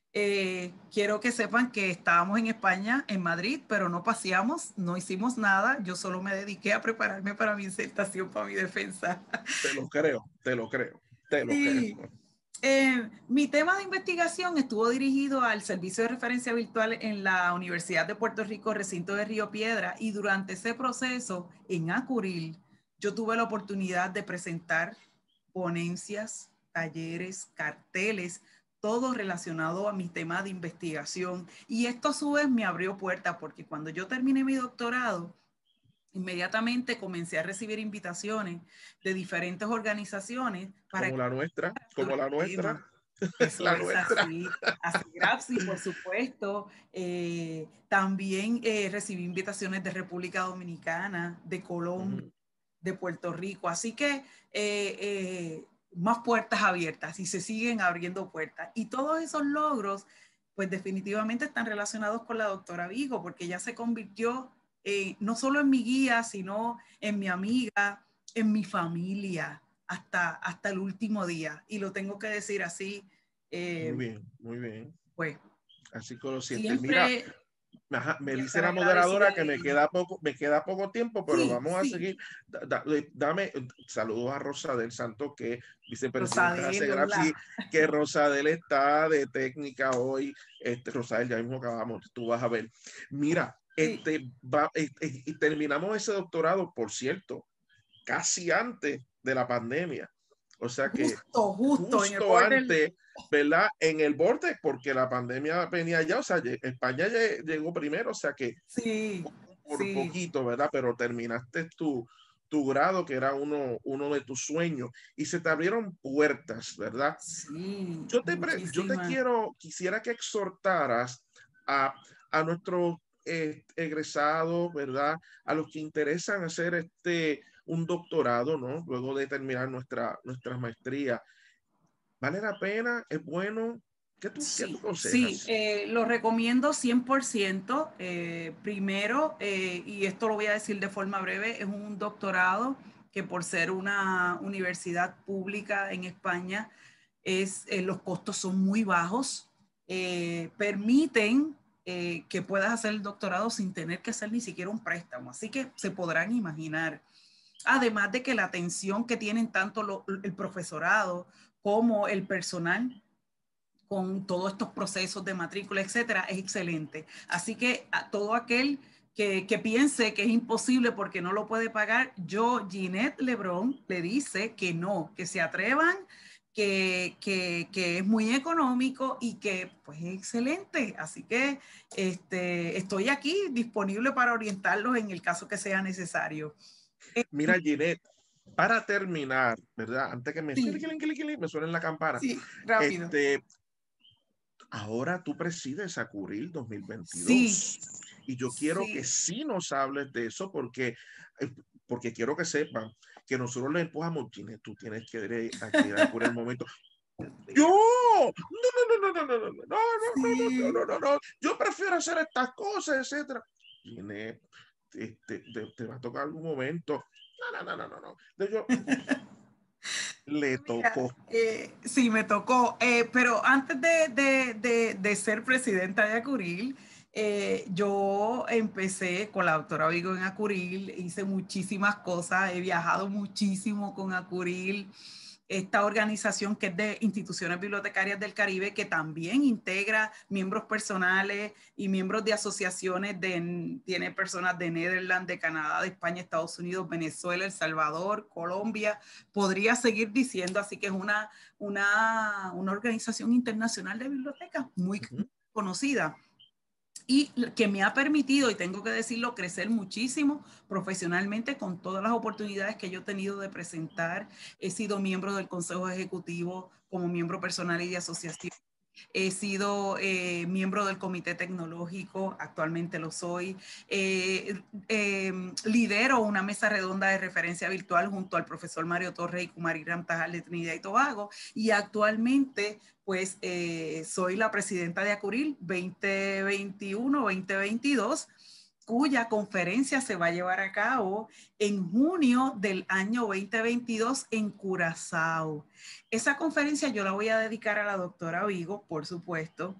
Eh, quiero que sepan que estábamos en España, en Madrid, pero no paseamos, no hicimos nada. Yo solo me dediqué a prepararme para mi disertación, para mi defensa. Te lo creo, te lo creo, te lo Sí. creo. Eh, mi tema de investigación estuvo dirigido al servicio de referencia virtual en la Universidad de Puerto Rico, recinto de Río Piedra, y durante ese proceso en Acuril, yo tuve la oportunidad de presentar ponencias, talleres, carteles, todo relacionado a mi tema de investigación. Y esto a su vez me abrió puertas porque cuando yo terminé mi doctorado, inmediatamente comencé a recibir invitaciones de diferentes organizaciones para Como la nuestra, como la nuestra, eso la es nuestra. así. Así, Grapsi, por supuesto. Eh, también eh, recibí invitaciones de República Dominicana, de Colombia, Uh-huh. de Puerto Rico. Así que eh, eh, más puertas abiertas y se siguen abriendo puertas. Y todos esos logros, pues definitivamente están relacionados con la doctora Vigo, porque ella se convirtió eh, no solo en mi guía, sino en mi amiga, en mi familia, hasta, hasta el último día. Y lo tengo que decir así. Eh, Muy bien, muy bien. pues Así que lo sientes. Mira, siempre ajá, me voy a dice estar la agradecida moderadora que de me ella. queda poco, me queda poco tiempo, pero Sí, vamos a sí. seguir. Da, da, dame saludos a Rosa del Santo, que vicepresidenta de Rosadel, ACEGRAPSI, hola. que Rosadel está de técnica hoy. Este, Rosadel, ya mismo acabamos, tú vas a ver. Mira, Sí. este, va, este, y terminamos ese doctorado, por cierto, casi antes de la pandemia. O sea que Justo, justo en el justo borde. antes, ¿verdad? En el borde, porque la pandemia venía ya, o sea, España llegó primero, o sea que Sí, por sí. poquito, ¿verdad? Pero terminaste tu, tu grado, que era uno, uno de tus sueños, y se te abrieron puertas, ¿verdad? Sí, Yo te, pre, yo te muchísimas. quiero, quisiera que exhortaras a, a nuestros eh, egresados, ¿verdad? A los que interesan hacer este, un doctorado, ¿no? Luego de terminar nuestra, nuestra maestría. ¿Vale la pena? ¿Es bueno? ¿Qué tú, qué tú Sí, sí, aconsejas? eh, lo recomiendo cien por ciento. Eh, primero, eh, y esto lo voy a decir de forma breve, es un doctorado que por ser una universidad pública en España, es, eh, los costos son muy bajos. Eh, permiten eh, que puedas hacer el doctorado sin tener que hacer ni siquiera un préstamo. Así que se podrán imaginar. Además de que la atención que tienen tanto lo, el profesorado como el personal con todos estos procesos de matrícula, etcétera, es excelente. Así que a todo aquel que, que piense que es imposible porque no lo puede pagar, yo, Ginette Lebrón, le dice que no, que se atrevan, que, que, que es muy económico y que pues es excelente. Así que este, estoy aquí disponible para orientarlos en el caso que sea necesario. Mira, Ginette, para terminar, ¿verdad? Antes que me, Sí, me suene la campana, sí, rápido. este, ahora tú presides Acuril Sí, dos mil veintidós y yo quiero que sí. sí nos hables de eso porque, eh, porque quiero que sepan que nosotros le empujamos, Ginette, tú tienes que ir a, que ir a Acuril el momento. Yo, no, no, no, no, no, no, no, no, no, no, Sí. no, no, no, yo prefiero hacer estas cosas, etcétera. Ginette, te, te, te, te va a tocar algún momento. No, no, no, no, no, no. Yo, le Mira, tocó. eh, sí, me tocó, eh, pero antes de, de, de, de, ser presidenta de Acuril, eh, yo empecé con la doctora Vigo en Acuril, hice muchísimas cosas, he viajado muchísimo con Acuril, esta organización que es de instituciones bibliotecarias del Caribe, que también integra miembros personales y miembros de asociaciones, de, tiene personas de Netherlands, de Canadá, de España, Estados Unidos, Venezuela, El Salvador, Colombia, podría seguir diciendo, así que es una, una, una organización internacional de bibliotecas muy Uh -huh. conocida. y que me ha permitido, y tengo que decirlo, crecer muchísimo profesionalmente con todas las oportunidades que yo he tenido de presentar. He sido miembro del Consejo Ejecutivo como miembro personal y de asociación. He sido eh, miembro del Comité Tecnológico, actualmente lo soy. Eh, eh, lidero una mesa redonda de referencia virtual junto al profesor Mario Torres y Kumari Ramtajal de Trinidad y Tobago. Y actualmente, pues, eh, soy la presidenta de ACURIL veinte veintiuno veinte veintidós, cuya conferencia se va a llevar a cabo en junio del año veinte veintidós en Curazao. Esa conferencia yo la voy a dedicar a la doctora Vigo, por supuesto,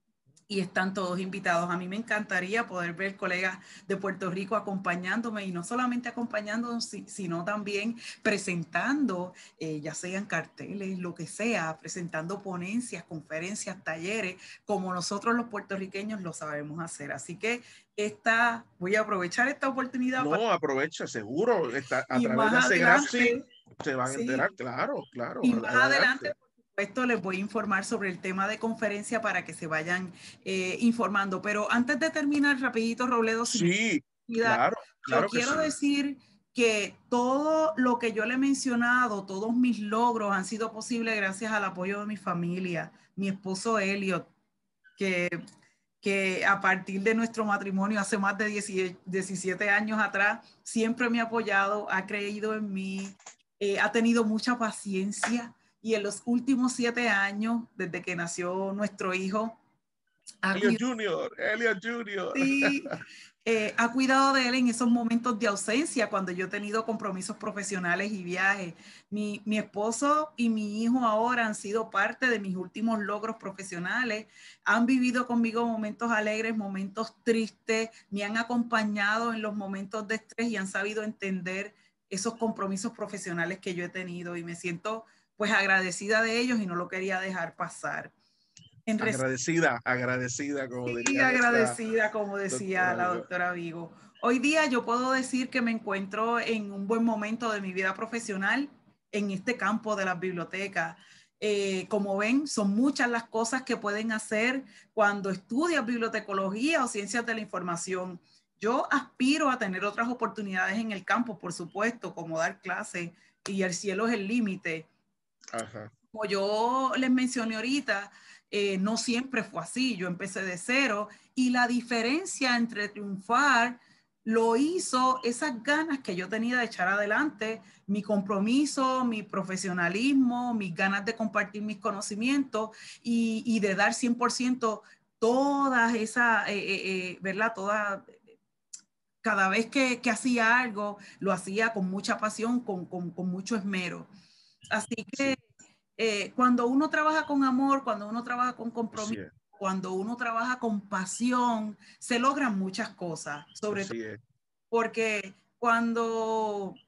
y están todos invitados. A mí me encantaría poder ver colegas de Puerto Rico acompañándome, y no solamente acompañándonos, sino también presentando, eh, ya sean carteles, lo que sea, presentando ponencias, conferencias, talleres, como nosotros los puertorriqueños lo sabemos hacer. Así que esta, voy a aprovechar esta oportunidad. No, para... aprovecha, seguro. Está, a y través más de ACEGRAPSI adelante, se van a enterar, sí, claro, claro. y más Adelante. adelante, por supuesto, les voy a informar sobre el tema de conferencia para que se vayan eh, informando. Pero antes de terminar, rapidito, Robledo, si sí, me claro, claro yo que quiero sí. decir que todo lo que yo le he mencionado, todos mis logros han sido posibles gracias al apoyo de mi familia, mi esposo Elliot, que, que a partir de nuestro matrimonio hace más de diecisiete años atrás, siempre me ha apoyado, ha creído en mí, eh, ha tenido mucha paciencia, y en los últimos siete años, desde que nació nuestro hijo, Elliot Junior, Elliot Junior. Sí, eh, ha cuidado de él en esos momentos de ausencia, cuando yo he tenido compromisos profesionales y viajes. Mi, mi esposo y mi hijo ahora han sido parte de mis últimos logros profesionales. Han vivido conmigo momentos alegres, momentos tristes, me han acompañado en los momentos de estrés y han sabido entender esos compromisos profesionales que yo he tenido, y me siento pues agradecida de ellos y no lo quería dejar pasar. En agradecida, agradecida, como sí, diría agradecida, como decía doctora la doctora Vigo. Hoy día yo puedo decir que me encuentro en un buen momento de mi vida profesional en este campo de las bibliotecas. Eh, como ven, son muchas las cosas que pueden hacer cuando estudias bibliotecología o ciencias de la información. Yo aspiro a tener otras oportunidades en el campo, por supuesto, como dar clases, y el cielo es el límite. Como yo les mencioné ahorita, eh, no siempre fue así. Yo empecé de cero, y la diferencia entre triunfar lo hizo esas ganas que yo tenía de echar adelante, mi compromiso, mi profesionalismo, mis ganas de compartir mis conocimientos y, y de dar cien por ciento todas esas, eh, eh, eh, ¿verdad? Toda, cada vez que, que hacía algo, lo hacía con mucha pasión, con, con, con mucho esmero. Así que sí. Eh, cuando uno trabaja con amor, cuando uno trabaja con compromiso, sí, cuando uno trabaja con pasión, se logran muchas cosas, sobre sí, todo porque cuando,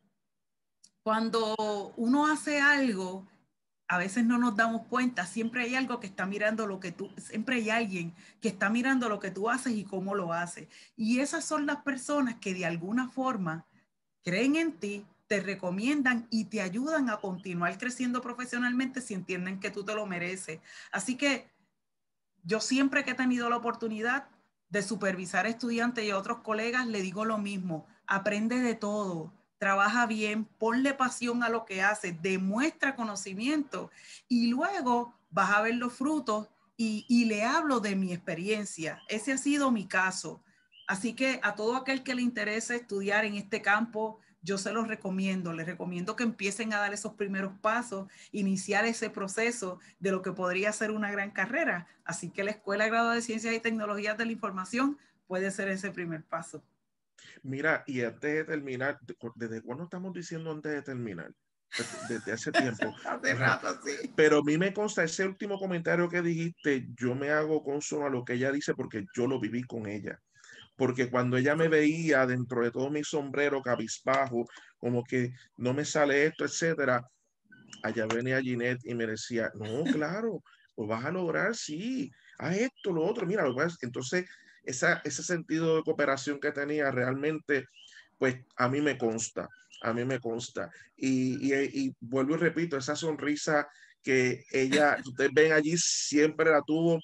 cuando uno hace algo, a veces no nos damos cuenta, siempre hay algo que está mirando lo que tú, siempre hay alguien que está mirando lo que tú haces y cómo lo haces. Y esas son las personas que de alguna forma creen en ti, te recomiendan y te ayudan a continuar creciendo profesionalmente si entienden que tú te lo mereces. Así que yo siempre que he tenido la oportunidad de supervisar estudiantes y a otros colegas, le digo lo mismo: aprende de todo, trabaja bien, ponle pasión a lo que haces, demuestra conocimiento, y luego vas a ver los frutos. Y, y le hablo de mi experiencia. Ese ha sido mi caso. Así que a todo aquel que le interese estudiar en este campo, yo se los recomiendo, les recomiendo que empiecen a dar esos primeros pasos, iniciar ese proceso de lo que podría ser una gran carrera. Así que la Escuela de Grado de Ciencias y Tecnologías de la Información puede ser ese primer paso. Mira, y antes de terminar, ¿desde cuándo estamos diciendo antes de terminar? Desde hace tiempo. Hace rato, sí. Pero a mí me consta ese último comentario que dijiste, yo me hago consono a lo que ella dice porque yo lo viví con ella. Porque cuando ella me veía dentro de todo mi sombrero cabizbajo, como que no me sale esto, etcétera, allá venía Ginette y me decía, no, claro, lo vas a lograr, sí, haz esto, lo otro, mira, lo vas. Entonces, esa, ese sentido de cooperación que tenía realmente, pues a mí me consta, a mí me consta. Y, y, y vuelvo y repito, esa sonrisa que ella, ustedes ven allí, siempre la tuvo.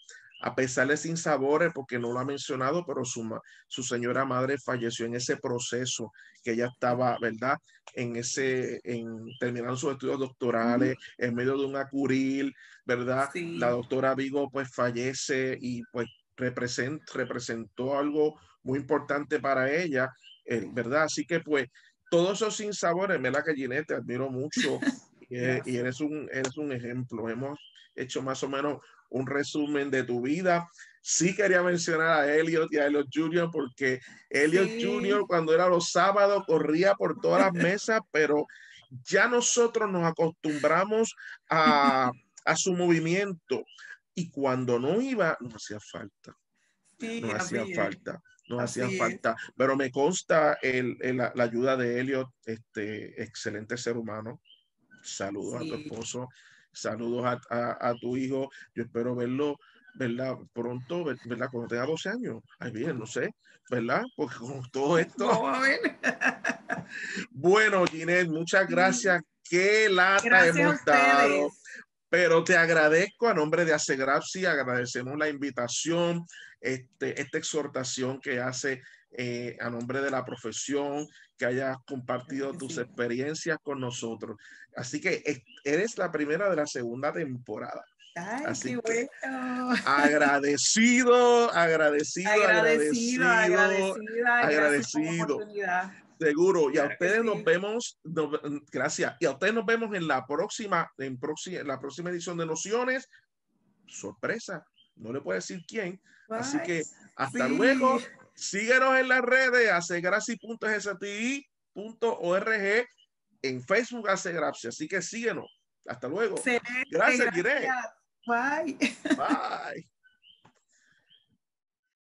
a pesar de sinsabores, porque no lo ha mencionado, pero su, su señora madre falleció en ese proceso que ella estaba, ¿verdad? En ese, en terminando sus estudios doctorales, uh-huh. en medio de un acuril, ¿verdad? Sí. La doctora Vigo pues fallece y pues represent, representó algo muy importante para ella, eh, ¿verdad? Así que pues todos esos sinsabores, ¿verdad? Que Ginette, te admiro mucho y, y eres, un, eres un ejemplo. Hemos hecho más o menos un resumen de tu vida. Sí quería mencionar a Elliot y a Elliot junior porque Elliot sí. junior cuando era los sábados corría por todas las mesas, pero ya nosotros nos acostumbramos a, a su movimiento y cuando no iba, nos hacía falta. Sí, nos hacía falta. Nos hacía falta, pero me consta el, el, la, la ayuda de Elliot, este excelente ser humano. Saludos sí. a tu esposo, saludos a, a, a tu hijo. Yo espero verlo, ¿verdad? Pronto, ¿verdad? Cuando tenga doce años. Ay, bien, no sé, ¿verdad? Porque con todo esto. No, a ver. Bueno, Ginette, muchas gracias. Qué lata gracias hemos dado. Pero te agradezco a nombre de Asegrapsi, agradecemos la invitación, este, esta exhortación que hace eh, a nombre de la profesión, que hayas compartido sí. tus experiencias con nosotros. Así que eres la primera de la segunda temporada. Ay, Así qué que, bueno. Agradecido, agradecido, agradecido, agradecido, agradecido. Seguro. Y claro a ustedes sí. nos vemos, nos, gracias. Y a ustedes nos vemos en la próxima, en, próxima, en la próxima edición de Nociones. Sorpresa, no le puedo decir quién. Bye. Así que hasta sí. luego. Síguenos en las redes, asegrapsi punto s t i punto org, en Facebook Asegrapsi. Así que síguenos. Hasta luego. Excelente, gracias, Ginette. Bye. Bye.